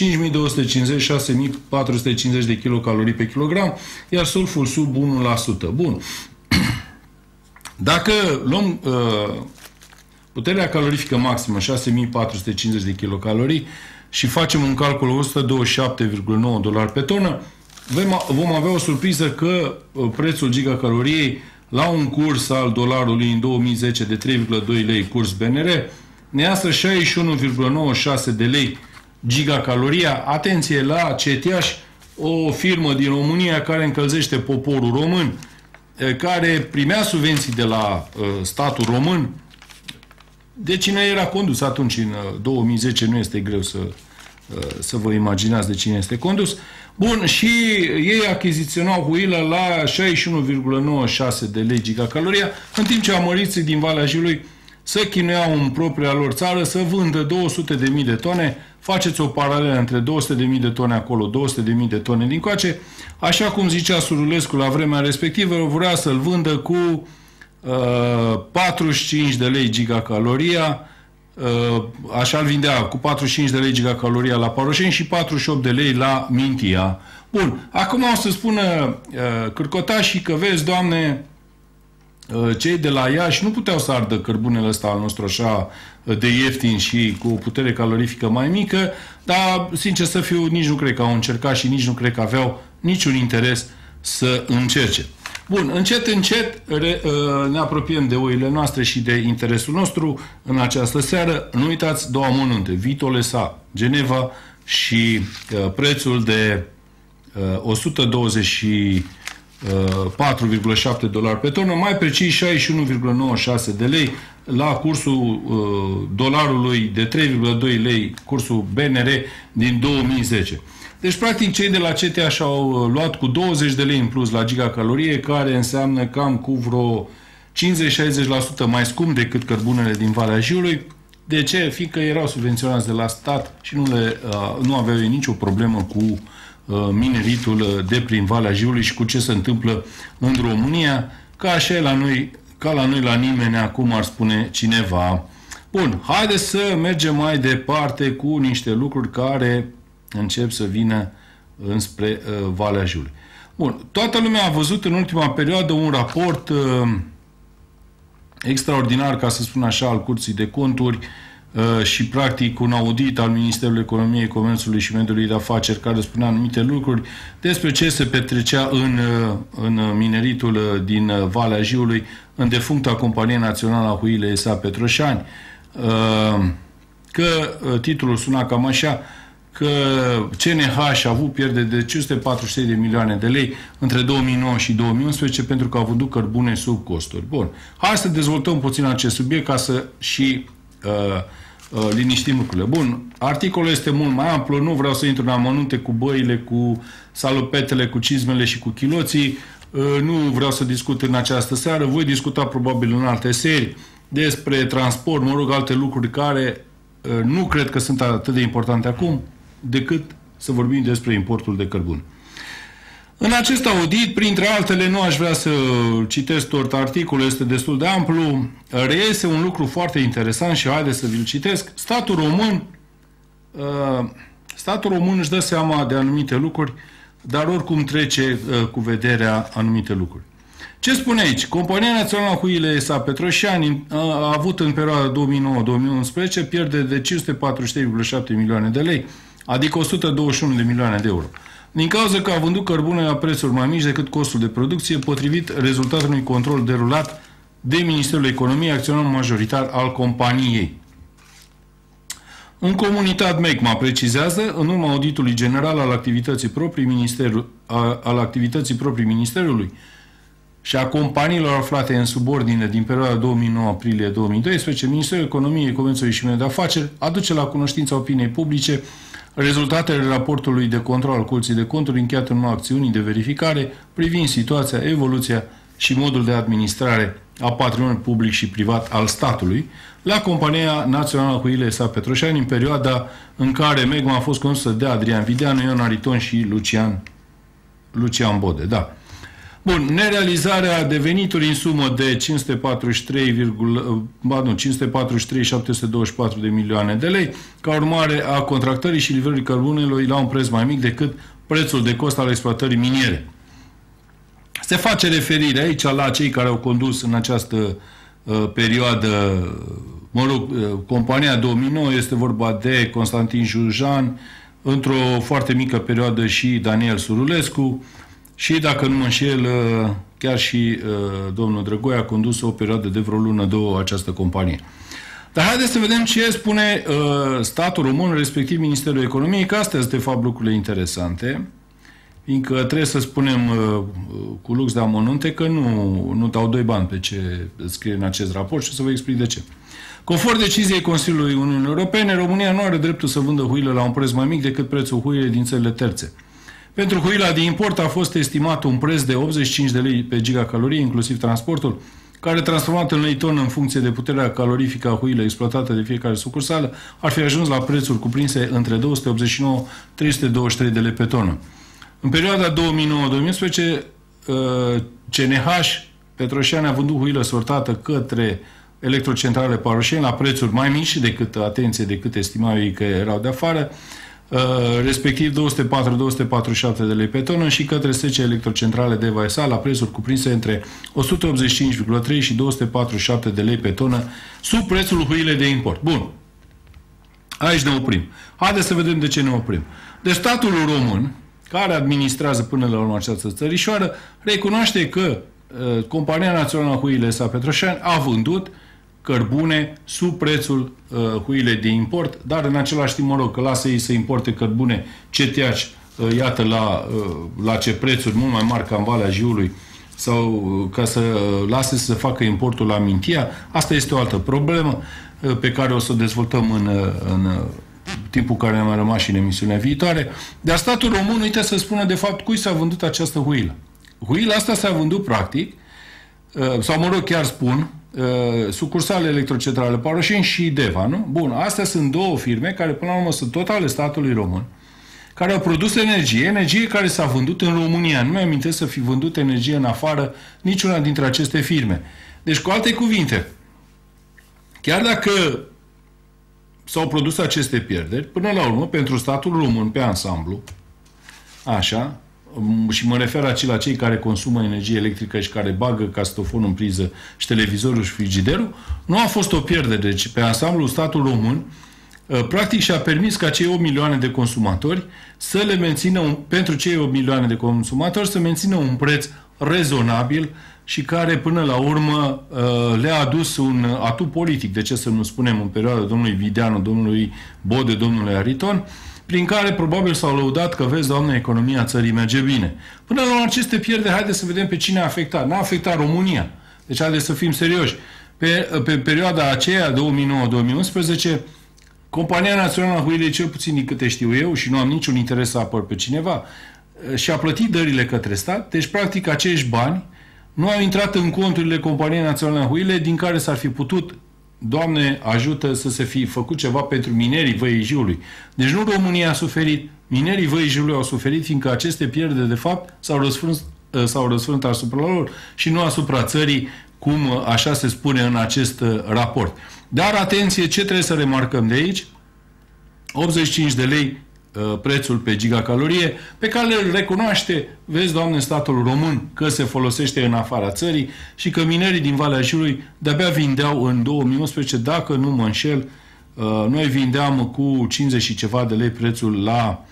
5.250-6.450 de kilocalorii pe kilogram, iar sulful sub 1%. Bun. Dacă luăm puterea calorifică maximă, 6.450 de kilocalorii, și facem un calcul 127,9 dolari pe tonă, vom avea o surpriză că prețul gigacaloriei la un curs al dolarului în 2010 de 3,2 lei curs BNR ne iasă 61,96 de lei gigacaloria. Atenție, la CET-Iași, o firmă din România care încălzește poporul român, care primea subvenții de la statul român. De cine era condus atunci, în 2010, nu este greu să vă imaginați de cine este condus. Bun, și ei achiziționau huilă la 61,96 de lei gigacaloria, în timp ce amăriții din Valea Jiului se chinuiau în propria lor țară să vândă 200.000 de tone. Faceți o paralelă între 200.000 de tone acolo, 200.000 de tone din coace. Așa cum zicea Surulescu la vremea respectivă, vrea să-l vândă cu 45 de lei gigacaloria așa îl vindea cu 45 de lei gigacaloria la Paroșeni și 48 de lei la Mintia. Bun, acum o să spună cârcotașii că, vezi, Doamne, cei de la Iași nu puteau să ardă cărbunele ăsta al nostru așa de ieftin și cu o putere calorifică mai mică, dar, sincer să fiu, nici nu cred că au încercat și nici nu cred că aveau niciun interes să încerce. Bun, încet ne apropiem de oile noastre și de interesul nostru în această seară. Nu uitați două amănunte, Vitole SA, Geneva și prețul de 124,7 dolari pe tonă, mai precis 61,96 de lei la cursul dolarului de 3,2 lei, cursul BNR din 2010. Deci, practic, cei de la CTA și-au luat cu 20 de lei în plus la gigacalorie, care înseamnă cam cu vreo 50-60% mai scump decât cărbunele din Valea Jiului. De ce? Fiindcă erau subvenționați de la stat și nu aveau nicio problemă cu mineritul de prin Valea Jiului și cu ce se întâmplă în România, ca la noi la nimeni, acum ar spune cineva. Bun, haideți să mergem mai departe cu niște lucruri care încep să vină înspre Valea Jiului. Bun, toată lumea a văzut în ultima perioadă un raport extraordinar, ca să spun așa, al Curții de Conturi și, practic, un audit al Ministerului Economiei, Comerțului și Mediului de Afaceri care spunea anumite lucruri despre ce se petrecea în mineritul din Valea Jiului, în defuncta Companie Națională a Huile SA Petroșani, că titlul suna cam așa, că CNH a avut pierderi de 543 de milioane de lei între 2009 și 2011 pentru că a vândut cărbune sub costuri. Bun. Hai să dezvoltăm puțin acest subiect ca să și liniștim lucrurile. Bun. Articolul este mult mai amplu, nu vreau să intru în amănunte cu băile, cu salopetele, cu cizmele și cu chiloții. Nu vreau să discut în această seară. Voi discuta probabil în alte serii despre transport, alte lucruri care nu cred că sunt atât de importante acum, decât să vorbim despre importul de cărbune. În acest audit, printre altele, nu aș vrea să citesc tot articolul, este destul de amplu, reiese un lucru foarte interesant și haideți să vi-l citesc. Statul român își dă seama de anumite lucruri, dar oricum trece cu vederea anumite lucruri. Ce spune aici? Compania Națională a Huile SA Petroșani a avut în perioada 2009-2011 pierderi de 543,7 milioane de lei, adică 121 de milioane de euro. Din cauza că a vândut cărbune la prețuri mai mici decât costul de producție, potrivit rezultatului control derulat de Ministerul Economiei, acționar majoritar al companiei. În comunitat MECMA precizează, în urma auditului general al activității proprii Ministerului și a companiilor aflate în subordine din perioada 2009 aprilie 2012, Ministerul Economiei, Comerțului și Mediului de Afaceri aduce la cunoștința opiniei publice rezultatele raportului de control al Curții de Conturi încheiat în urma acțiunii de verificare privind situația, evoluția și modul de administrare a patrimoniului public și privat al statului la Compania Națională Huile SA Petroșani în perioada în care MECMA a fost condusă de Adrian Videanu, Ion Ariton și Lucian Bode. Da. Bun, nerealizarea de venituri în sumă de 543.724 de milioane de lei, ca urmare a contractării și livrării cărbunelui la un preț mai mic decât prețul de cost al exploatării miniere. Se face referire aici la cei care au condus în această perioadă, compania 2009, este vorba de Constantin Jujan, într-o foarte mică perioadă și Daniel Surulescu, și, dacă nu mă înșel, chiar și domnul Drăgoi a condus o perioadă de vreo lună, două, această companie. Dar haideți să vedem ce spune statul român, respectiv Ministerul Economiei, că astea sunt, de fapt, lucrurile interesante, fiindcă trebuie să spunem cu lux de amănunte că nu dau doi bani pe ce scrie în acest raport și o să vă explic de ce. Conform deciziei Consiliului Uniunii Europene, România nu are dreptul să vândă huile la un preț mai mic decât prețul huilei din țările terțe. Pentru huila de import a fost estimat un preț de 85 de lei pe gigacalorie, inclusiv transportul, care, transformat în lei tonă în funcție de puterea calorifică a huilei exploatată de fiecare sucursală, ar fi ajuns la prețuri cuprinse între 289-323 de lei pe tonă. În perioada 2009-2011, CNH Petroșani a vândut huilă sortată către electrocentrale Paroșeni la prețuri mai mici decât, atenție, decât estimau ei că erau de afară, respectiv 204-247 de lei pe tonă, și către 10 electrocentrale de Vaisa la prețuri cuprinse între 185,3 și 247 de lei pe tonă, sub prețul huilei de import. Bun. Aici ne oprim. Haideți să vedem de ce ne oprim. Deci statul român, care administrează până la urmă această țărișoară, recunoaște că Compania Națională a Huilei S.A. Petroșani a vândut cărbune sub prețul huilei de import, dar în același timp, mă rog, că lasă ei să importe cărbune CTH, iată la ce prețuri mult mai mari ca în Valea Jiului, sau ca să lase să facă importul la Mintia. Asta este o altă problemă pe care o să o dezvoltăm în timpul care ne-a mai rămas și în emisiunea viitoare. Dar statul român uită să spună de fapt cui s-a vândut această huilă. Huila asta s-a vândut practic, sau mă rog, chiar spun, sucursale electrocentrale Paroșeni și Deva, nu? Bun, astea sunt două firme care până la urmă sunt tot ale statului român, care au produs energie care s-a vândut în România. Nu mi-amintesc să fi vândut energie în afară niciuna dintre aceste firme. Deci, cu alte cuvinte, chiar dacă s-au produs aceste pierderi, până la urmă, pentru statul român pe ansamblu, așa, și mă refer aici la cei care consumă energie electrică și care bagă castofonul în priză și televizorul și frigiderul, nu a fost o pierdere. Deci, pe ansamblu, statul român practic și-a permis ca cei 8 milioane de consumatori să le mențină, pentru cei 8 milioane de consumatori, să mențină un preț rezonabil și care, până la urmă, le-a adus un atu politic, de ce să nu spunem, în perioada domnului Videanu, domnului Bode, domnului Ariton, prin care probabil s-au lăudat că, vezi, doamne, economia țării merge bine. Până la aceste pierderi, haideți să vedem pe cine a afectat. N-a afectat România. Deci haideți să fim serioși. Pe perioada aceea, 2009-2011, Compania Națională a Huilei, cel puțin din câte știu eu, și nu am niciun interes să apăr pe cineva, și-a plătit dările către stat, deci practic acești bani nu au intrat în conturile Companiei Naționale a Huilei, din care s-ar fi putut, Doamne ajută, să se fi făcut ceva pentru minerii Văii Jiului. Deci nu România a suferit, minerii Văii Jiului au suferit, fiindcă aceste pierderi, de fapt, s-au răsfrânt asupra lor și nu asupra țării, cum așa se spune în acest raport. Dar atenție, ce trebuie să remarcăm de aici? 85 de lei prețul pe gigacalorie, pe care îl recunoaște, vezi, Doamne, statul român, că se folosește în afara țării și că minerii din Valea Jiului de-abia vindeau în 2011, dacă nu mă înșel, noi vindeam cu 50 și ceva de lei prețul la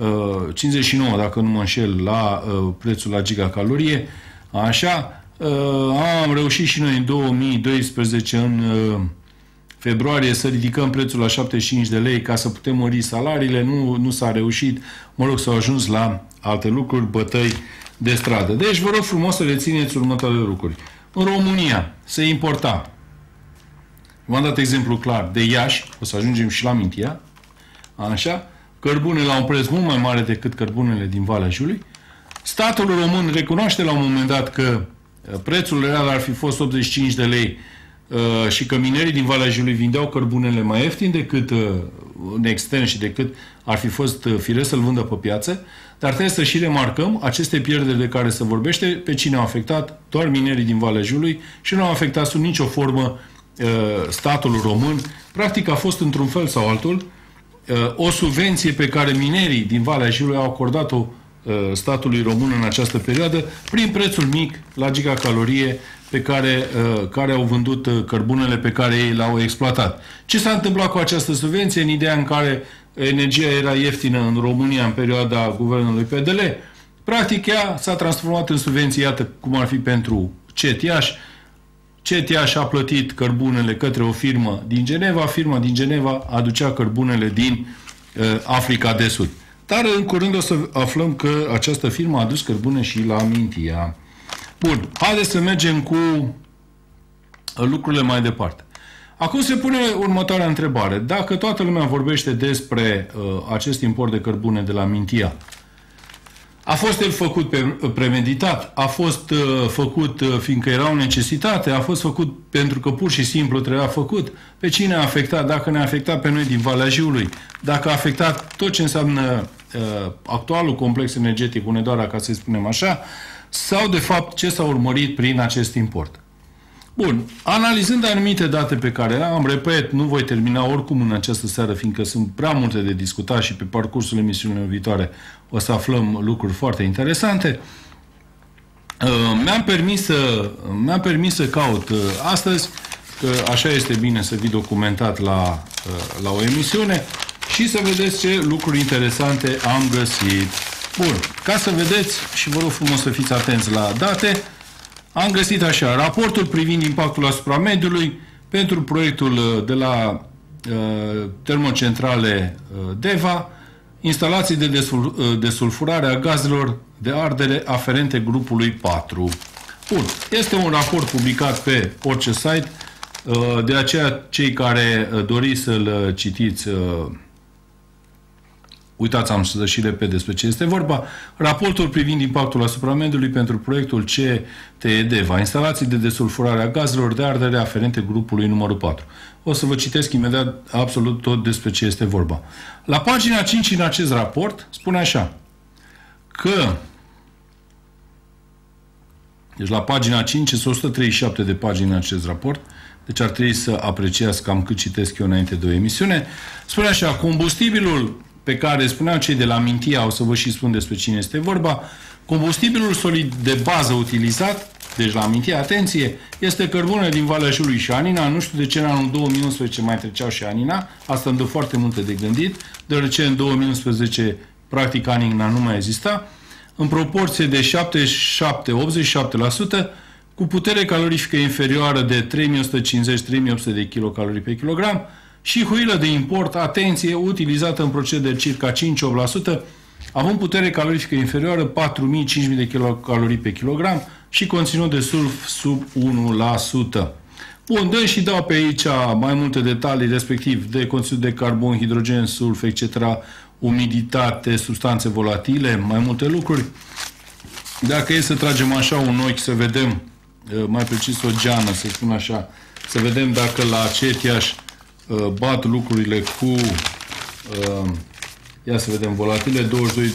59, dacă nu mă înșel, la prețul la gigacalorie. Așa, am reușit și noi în 2012, în februarie, să ridicăm prețul la 75 de lei ca să putem mări salariile. Nu s-a reușit. Mă rog, s-au ajuns la alte lucruri, bătăi de stradă. Deci vă rog frumos să rețineți următoarele lucruri. În România se importa, v-am dat exemplu clar, de Iași, o să ajungem și la Mintia, așa, cărbune la un preț mult mai mare decât cărbunele din Valea Jiului. Statul român recunoaște la un moment dat că prețul real ar fi fost 85 de lei și că minerii din Valea Jiului vindeau cărbunele mai ieftin decât în extern și decât ar fi fost firesc să-l vândă pe piață, dar trebuie să și remarcăm aceste pierderi de care se vorbește, pe cine au afectat? Doar minerii din Valea Jiului și nu au afectat sub nicio formă statul român. Practic a fost, într-un fel sau altul, o subvenție pe care minerii din Valea Jiului au acordat-o statului român în această perioadă prin prețul mic la gigacalorie pe care au vândut cărbunele pe care ei l-au exploatat. Ce s-a întâmplat cu această subvenție în ideea în care energia era ieftină în România în perioada guvernului PDL? Practic ea s-a transformat în subvenție, iată cum ar fi pentru CTH. CTH a plătit cărbunele către o firmă din Geneva, firma din Geneva aducea cărbunele din Africa de Sud. Dar în curând o să aflăm că această firmă a adus cărbune și la Mintia. Bun, haideți să mergem cu lucrurile mai departe. Acum se pune următoarea întrebare. Dacă toată lumea vorbește despre acest import de cărbune de la Mintia, a fost el făcut premeditat, a fost făcut fiindcă era o necesitate, a fost făcut pentru că pur și simplu trebuia făcut? Pe cine a afectat? Dacă ne-a afectat pe noi din Valea Jiului, dacă a afectat tot ce înseamnă actualul complex energetic Hunedoara, ca să spunem așa, sau de fapt ce s-a urmărit prin acest import? Bun, analizând anumite date pe care le-am, repet, nu voi termina oricum în această seară, fiindcă sunt prea multe de discutat și pe parcursul emisiunilor viitoare o să aflăm lucruri foarte interesante. Mi-am permis să caut astăzi, că așa este bine să vii documentat la o emisiune, și să vedeți ce lucruri interesante am găsit. Bun, ca să vedeți, și vă rog frumos să fiți atenți la date, am găsit așa: raportul privind impactul asupra mediului pentru proiectul de la termocentrale Deva, instalații de desulfurare a gazelor de ardere aferente grupului 4. Bun, este un raport publicat pe orice site, de aceea cei care doriți să-l citiți, uitați, am să și repet despre ce este vorba. Raportul privind impactul asupra mediului pentru proiectul CTE-DEVA, instalații de desulfurare a gazelor de ardere aferente grupului numărul 4. O să vă citesc imediat absolut tot despre ce este vorba. La pagina 5 în acest raport spune așa, că deci la pagina 5 sunt 137 de pagini în acest raport, deci ar trebui să apreciați cam cât citesc eu înainte de o emisiune. Spune așa: combustibilul pe care spuneau cei de la Mintia, o să vă și spun despre cine este vorba, combustibilul solid de bază utilizat, deci la Mintia, atenție, este cărbune din Valea Jiului și Anina. Nu știu de ce în anul 2011 mai treceau și Anina, asta îmi dă foarte multe de gândit, deoarece în 2011 practic Anina nu mai exista, în proporție de 77-87%, cu putere calorifică inferioară de 3150-3800 de kilocalorii pe kilogram, și huilă de import, atenție, utilizată în procent de circa 5-8%, având putere calorifică inferioară 4000-5000 de kilocalorii pe kilogram și conținut de sulf sub 1%. Bun, dă și dau pe aici mai multe detalii, respectiv de conținut de carbon, hidrogen, sulf, etc., umiditate, substanțe volatile, mai multe lucruri. Dacă e să tragem așa un ochi să vedem, mai precis o geană, să spun așa, să vedem dacă la CETIAș bat lucrurile cu ia să vedem, volatile 22-34,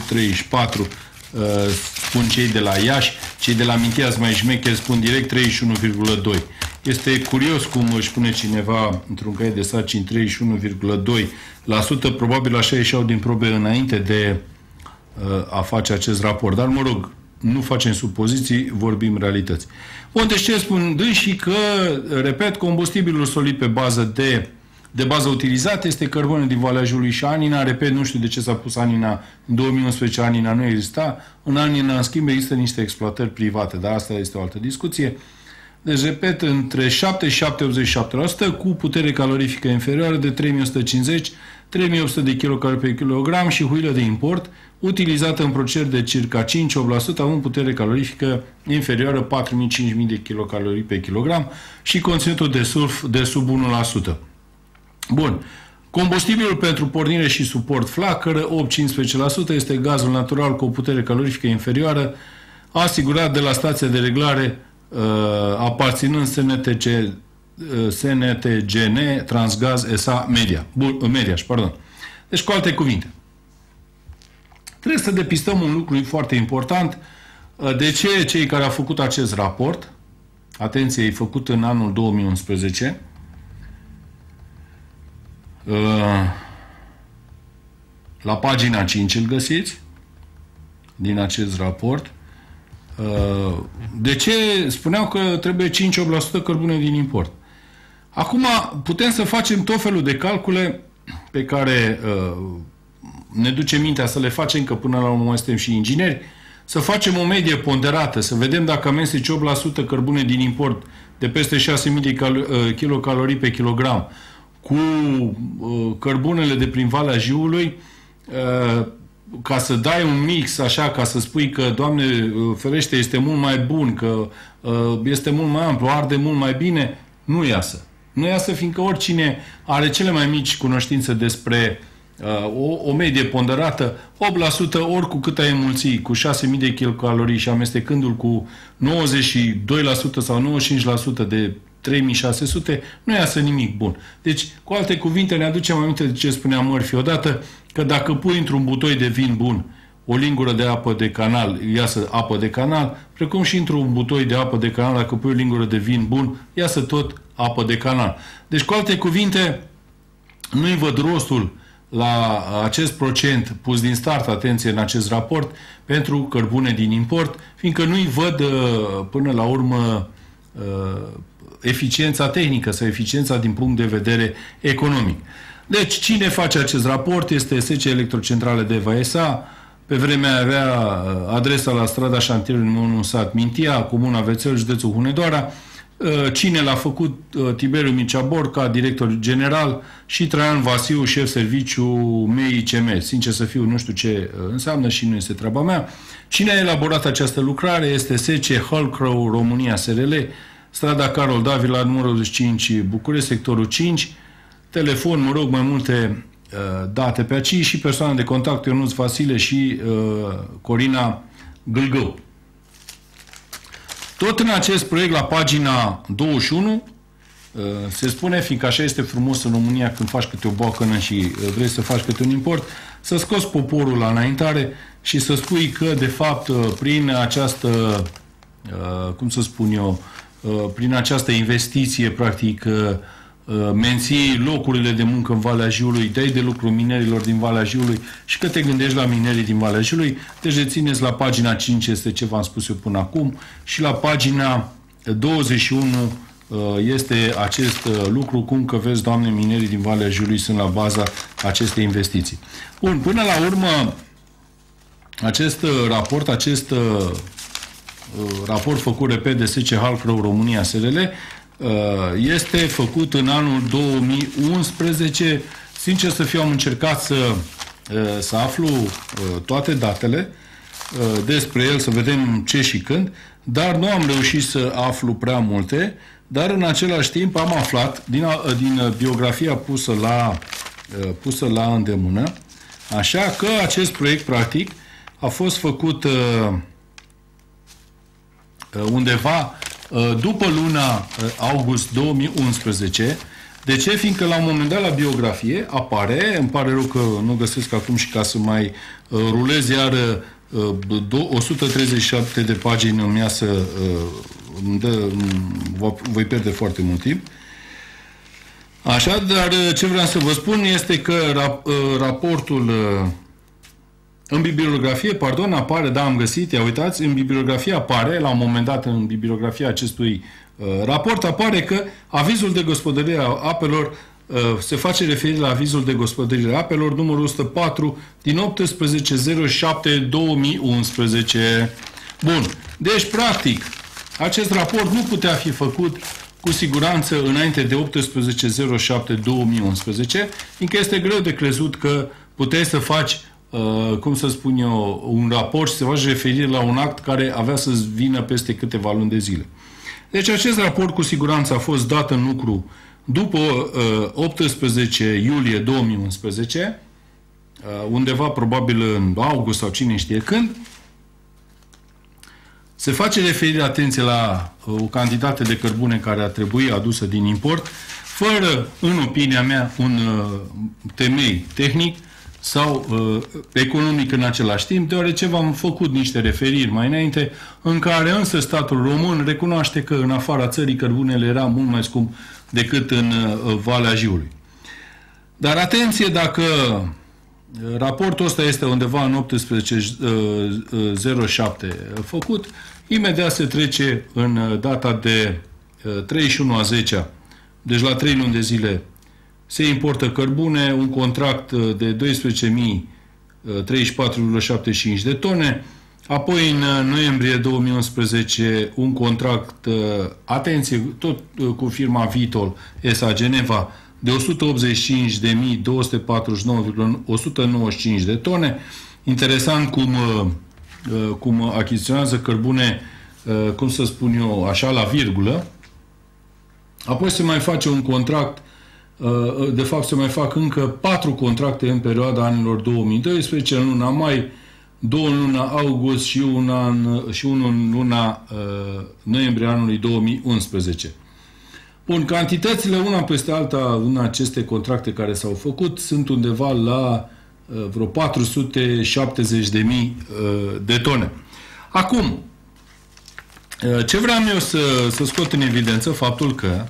spun cei de la Iași, cei de la Mintea mai șmecheri spun direct 31,2. Este curios cum își pune cineva într-un caiet de sarcini 31,2%, probabil așa ieșeau din probe înainte de a face acest raport, dar mă rog, nu facem supoziții, vorbim realități. Bun, deci ce spun dânsii? Că, repet, combustibilul solid pe bază de bază utilizată este cărbune din Valea Jiului și Anina. Repet, nu știu de ce s-a pus Anina. În 2011 Anina nu exista. În Anina, în schimb, există niște exploatări private, dar asta este o altă discuție. Deci, repet, între 7 și 87%, cu putere calorifică inferioară de 3150-3800 de kilocalorii pe kilogram și huilă de import, utilizată în procent de circa 5-8%, având putere calorifică inferioară 4000-5000 de kilocalorii pe kilogram și conținutul de sulf de sub 1%. Bun. Combustibilul pentru pornire și suport flacără, 8-15%, este gazul natural cu o putere calorifică inferioară, asigurat de la stația de reglare aparținând SNTGN Transgaz SA Mediaș. Deci, cu alte cuvinte, trebuie să depistăm un lucru foarte important. De ce cei care au făcut acest raport, atenție, e făcut în anul 2011, la pagina 5 îl găsiți din acest raport. De ce spuneau că trebuie 5-8% cărbune din import? Acum putem să facem tot felul de calcule pe care ne duce mintea să le facem, că până la urmă mai suntem și ingineri, să facem o medie ponderată, să vedem dacă amesteci 8% cărbune din import de peste 6.000 de kilocalorii pe kilogram cu cărbunele de prin Valea Jiului, ca să dai un mix așa, ca să spui că, Doamne ferește, este mult mai bun, că este mult mai amplu, arde mult mai bine, nu iasă. Nu iasă, fiindcă oricine are cele mai mici cunoștințe despre o medie ponderată, 8% ori cu cât ai înmulți, cu 6.000 de kilocalorii și amestecându-l cu 92% sau 95% de 3600, nu iasă nimic bun. Deci, cu alte cuvinte, ne aducem aminte de ce spunea Murphy odată, că dacă pui într-un butoi de vin bun o lingură de apă de canal, iasă apă de canal, precum și într-un butoi de apă de canal, dacă pui o lingură de vin bun, iasă tot apă de canal. Deci, cu alte cuvinte, nu-i văd rostul la acest procent pus din start, atenție, în acest raport, pentru cărbune din import, fiindcă nu-i văd până la urmă eficiența tehnică sau eficiența din punct de vedere economic. Deci, cine face acest raport este SC Electrocentrale de Vaesa. Pe vremea avea adresa la strada Șantierului numărul 1, sat Mintia, Comuna Vețel, județul Hunedoara. Cine l-a făcut? Tiberiu Mircea Borca, director general, și Traian Vasiu, șef serviciu MEICM. Sincer să fiu, nu știu ce înseamnă și nu este treaba mea. Cine a elaborat această lucrare este SC Hălcrău România SRL, strada Carol Davila, numărul 5, București, sectorul 5. Telefon, mă rog, mai multe date pe aici și persoane de contact, Ionuț Vasile și Corina Gâlgău. Tot în acest proiect, la pagina 21, se spune, fiindcă așa este frumos în România când faci câte o boacănă și vrei să faci câte un import, să scoți poporul la înaintare și să spui că, de fapt, prin această, cum să spun eu, prin această investiție, practic, menții locurile de muncă în Valea Jiului, dai de lucru minerilor din Valea Jiului și că te gândești la minerii din Valea Jiului. Deci rețineți la pagina 5 este ce v-am spus eu până acum și la pagina 21 este acest lucru, cum că vezi, Doamne, minerii din Valea Jiului sunt la baza acestei investiții. Bun, până la urmă, acest raport făcut, repet, de SC Hălcrău România SRL, este făcut în anul 2011. Sincer să fiu, am încercat să aflu toate datele despre el, să vedem ce și când, dar nu am reușit să aflu prea multe, dar în același timp am aflat din biografia pusă la îndemână, așa că acest proiect, practic, a fost făcut undeva după luna august 2011. De ce? Fiindcă la un moment dat la biografie apare, îmi pare rău că nu găsesc acum și ca să mai rulez iar 137 de pagini în miasă, voi pierde foarte mult timp. Așa, dar ce vreau să vă spun este că raportul în bibliografie, apare, da, am găsit, ia uitați, în bibliografie apare, la un moment dat în bibliografia acestui raport, apare că avizul de gospodărire a apelor, se face referire la avizul de gospodărire a apelor, numărul 104, din 18.07.2011. Bun, deci, practic, acest raport nu putea fi făcut cu siguranță înainte de 18.07.2011, fiindcă este greu de crezut că puteai să faci cum să spun eu, un raport și să faci referire la un act care avea să vină peste câteva luni de zile. Deci acest raport cu siguranță a fost dat în lucru după 18 iulie 2011, undeva probabil în august sau cine știe când. Se face referire, atenție, la o cantitate de cărbune care a trebuit adusă din import, fără, în opinia mea, un temei tehnic sau economic în același timp, deoarece v-am făcut niște referiri mai înainte, în care însă statul român recunoaște că în afara țării cărbunele era mult mai scump decât în Valea Jiului. Dar atenție, dacă raportul ăsta este undeva în 18.07 făcut, imediat se trece în data de 31/10, deci la 3 luni de zile se importă cărbune, un contract de 12.034,75 de tone, apoi în noiembrie 2011 un contract, atenție, tot cu firma Vitol S.A. Geneva, de 185.249,195 de tone. Interesant cum achiziționează cărbune, cum să spun eu, așa la virgulă. Apoi se mai face un contract, de fapt se mai fac încă 4 contracte în perioada anilor 2012, în luna mai, 2 în luna august și unul în luna noiembrie anului 2011. Bun, cantitățile una peste alta în aceste contracte care s-au făcut sunt undeva la vreo 470.000 de tone. Acum, ce vreau eu să scot în evidență faptul că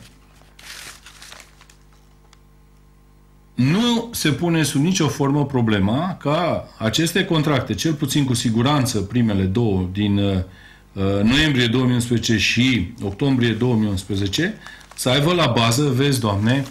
nu se pune sub nicio formă problema ca aceste contracte, cel puțin cu siguranță primele două din noiembrie 2011 și octombrie 2011, să aibă la bază, vezi, Doamne,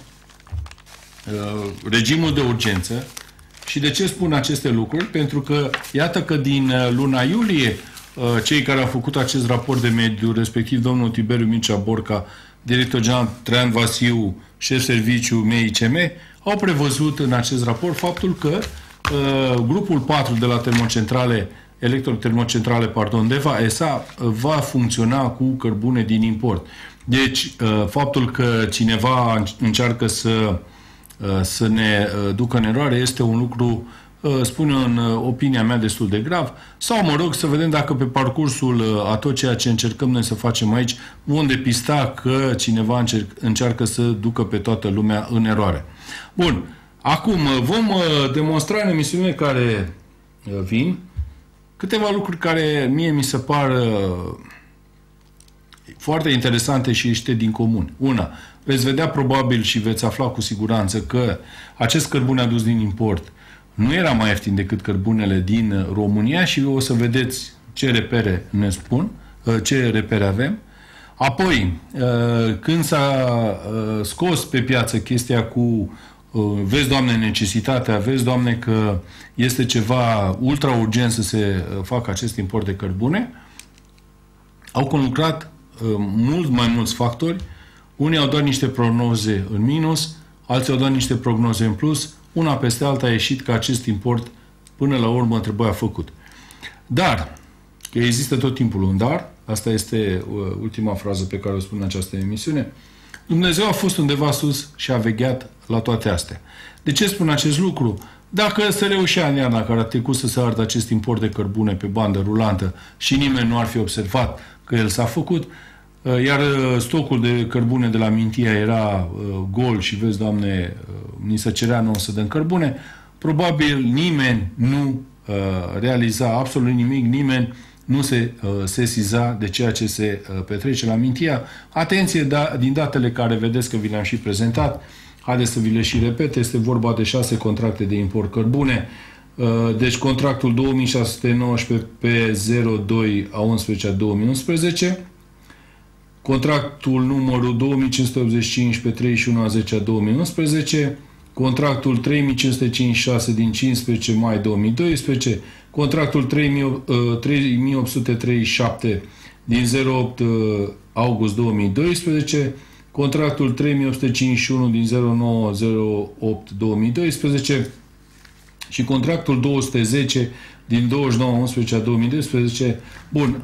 regimul de urgență. Și de ce spun aceste lucruri? Pentru că, iată că din luna iulie, cei care au făcut acest raport de mediu, respectiv domnul Tiberiu Mircea Borca, director general Traian Vasiu, șef serviciu MEICM, au prevăzut în acest raport faptul că grupul 4 de la electrotermocentrale, DEVA ESA, va funcționa cu cărbune din import. Deci, faptul că cineva încearcă să ne ducă în eroare este un lucru, spun eu, în opinia mea, destul de grav. Sau, mă rog, să vedem dacă pe parcursul a tot ceea ce încercăm noi să facem aici vom depista că cineva încearcă să ducă pe toată lumea în eroare. Bun. Acum vom demonstra în emisiunile care vin câteva lucruri care mie mi se par foarte interesante și ieșite din comun. Una, veți vedea probabil și veți afla cu siguranță că acest cărbune adus din import nu era mai ieftin decât cărbunele din România și o să vedeți ce repere ne spun, ce repere avem. Apoi, când s-a scos pe piață chestia cu vezi, Doamne, necesitatea, vezi, Doamne, că este ceva ultra urgent să se facă acest import de cărbune, au conlucrat mult mai mulți factori. Unii au dat niște prognoze în minus, alții au dat niște prognoze în plus. Una peste alta a ieșit că acest import până la urmă trebuia făcut. Dar, că există tot timpul un dar, asta este ultima frază pe care o spun în această emisiune, Dumnezeu a fost undeva sus și a vegheat la toate astea. De ce spun acest lucru? Dacă se reușea în iarna care a trecut să se ardă acest import de cărbune pe bandă rulantă și nimeni nu ar fi observat că el s-a făcut, iar stocul de cărbune de la Mintia era gol și vezi, Doamne, ni se cerea nouă să dăm cărbune, probabil nimeni nu realiza absolut nimic, nimeni nu se sesiza de ceea ce se petrece la Mintia. Atenție, din datele care vedeți că vi le-am și prezentat, haideți să vi le și repet, este vorba de 6 contracte de import cărbune. Deci contractul 2619 pe 02 a 11 a 2011, contractul numărul 2585 pe 31 a 10 a 2011, contractul 3556 din 15 mai 2012, contractul 3837 din 08 august 2012, contractul 3851 din 09/08 2012 și contractul 210 din 29/11 a 2012. Bun,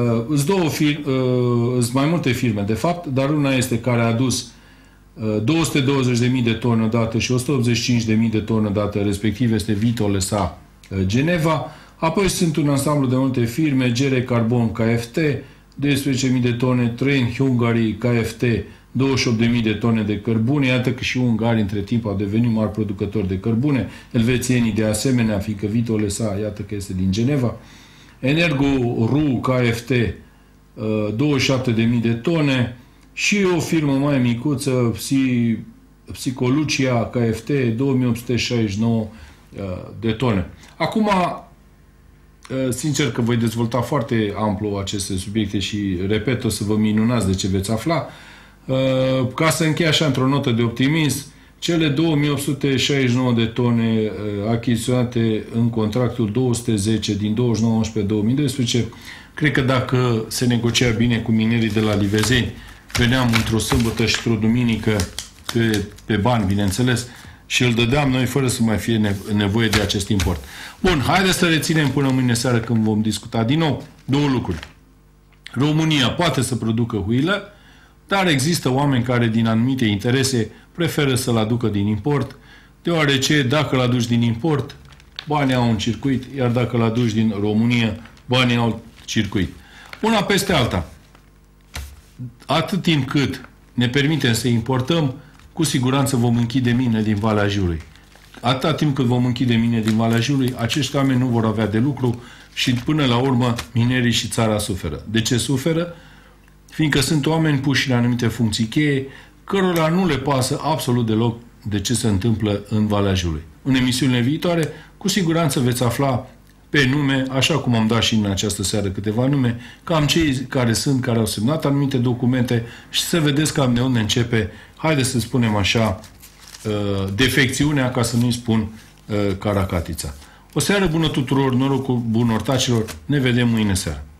sunt mai multe firme, de fapt, dar una este care a adus 220.000 de tone odată și 185.000 de tone odată, respectiv este Vitol SA Geneva. Apoi sunt un ansamblu de multe firme, GR Carbon KFT, 12.000 de tone, Train Hungary KFT, 28.000 de tone de cărbune. Iată că și ungarii între timp au devenit mari producători de cărbune, elvețienii de asemenea, fiindcă Vitol SA, iată că este din Geneva. Energo RU KFT, 27.000 de tone și o firmă mai micuță, Psicolucia KFT, 2869 de tone. Acum, sincer că voi dezvolta foarte amplu aceste subiecte și, repet, o să vă minunați de ce veți afla. Ca să închei așa într-o notă de optimism, cele 2869 de tone achiziționate în contractul 210 din 29/11/2012, cred că dacă se negocia bine cu minerii de la Livezeni, veneam într-o sâmbătă și într-o duminică pe bani, bineînțeles, și îl dădeam noi fără să mai fie nevoie de acest import. Bun, haideți să reținem până mâine seară când vom discuta din nou două lucruri. România poate să producă huilă, dar există oameni care din anumite interese preferă să-l aducă din import, deoarece dacă îl aduci din import, banii au un circuit, iar dacă îl aduci din România, banii au circuit. Una peste alta. Atât timp cât ne permitem să importăm, cu siguranță vom închide mine din Valea Jiului. atâta timp cât vom închide mine din Valea Jiului, acești oameni nu vor avea de lucru și până la urmă minerii și țara suferă. De ce suferă? Fiindcă sunt oameni puși în anumite funcții cheie, cărora nu le pasă absolut deloc de ce se întâmplă în Valea Jiului. În emisiunile viitoare, cu siguranță veți afla pe nume, așa cum am dat și în această seară câteva nume, cam cei care au semnat anumite documente și să vedeți cam de unde începe, haideți să spunem așa, defecțiunea, ca să nu-i spun caracatița. O seară bună tuturor, noroc bun ortacilor, ne vedem mâine seară.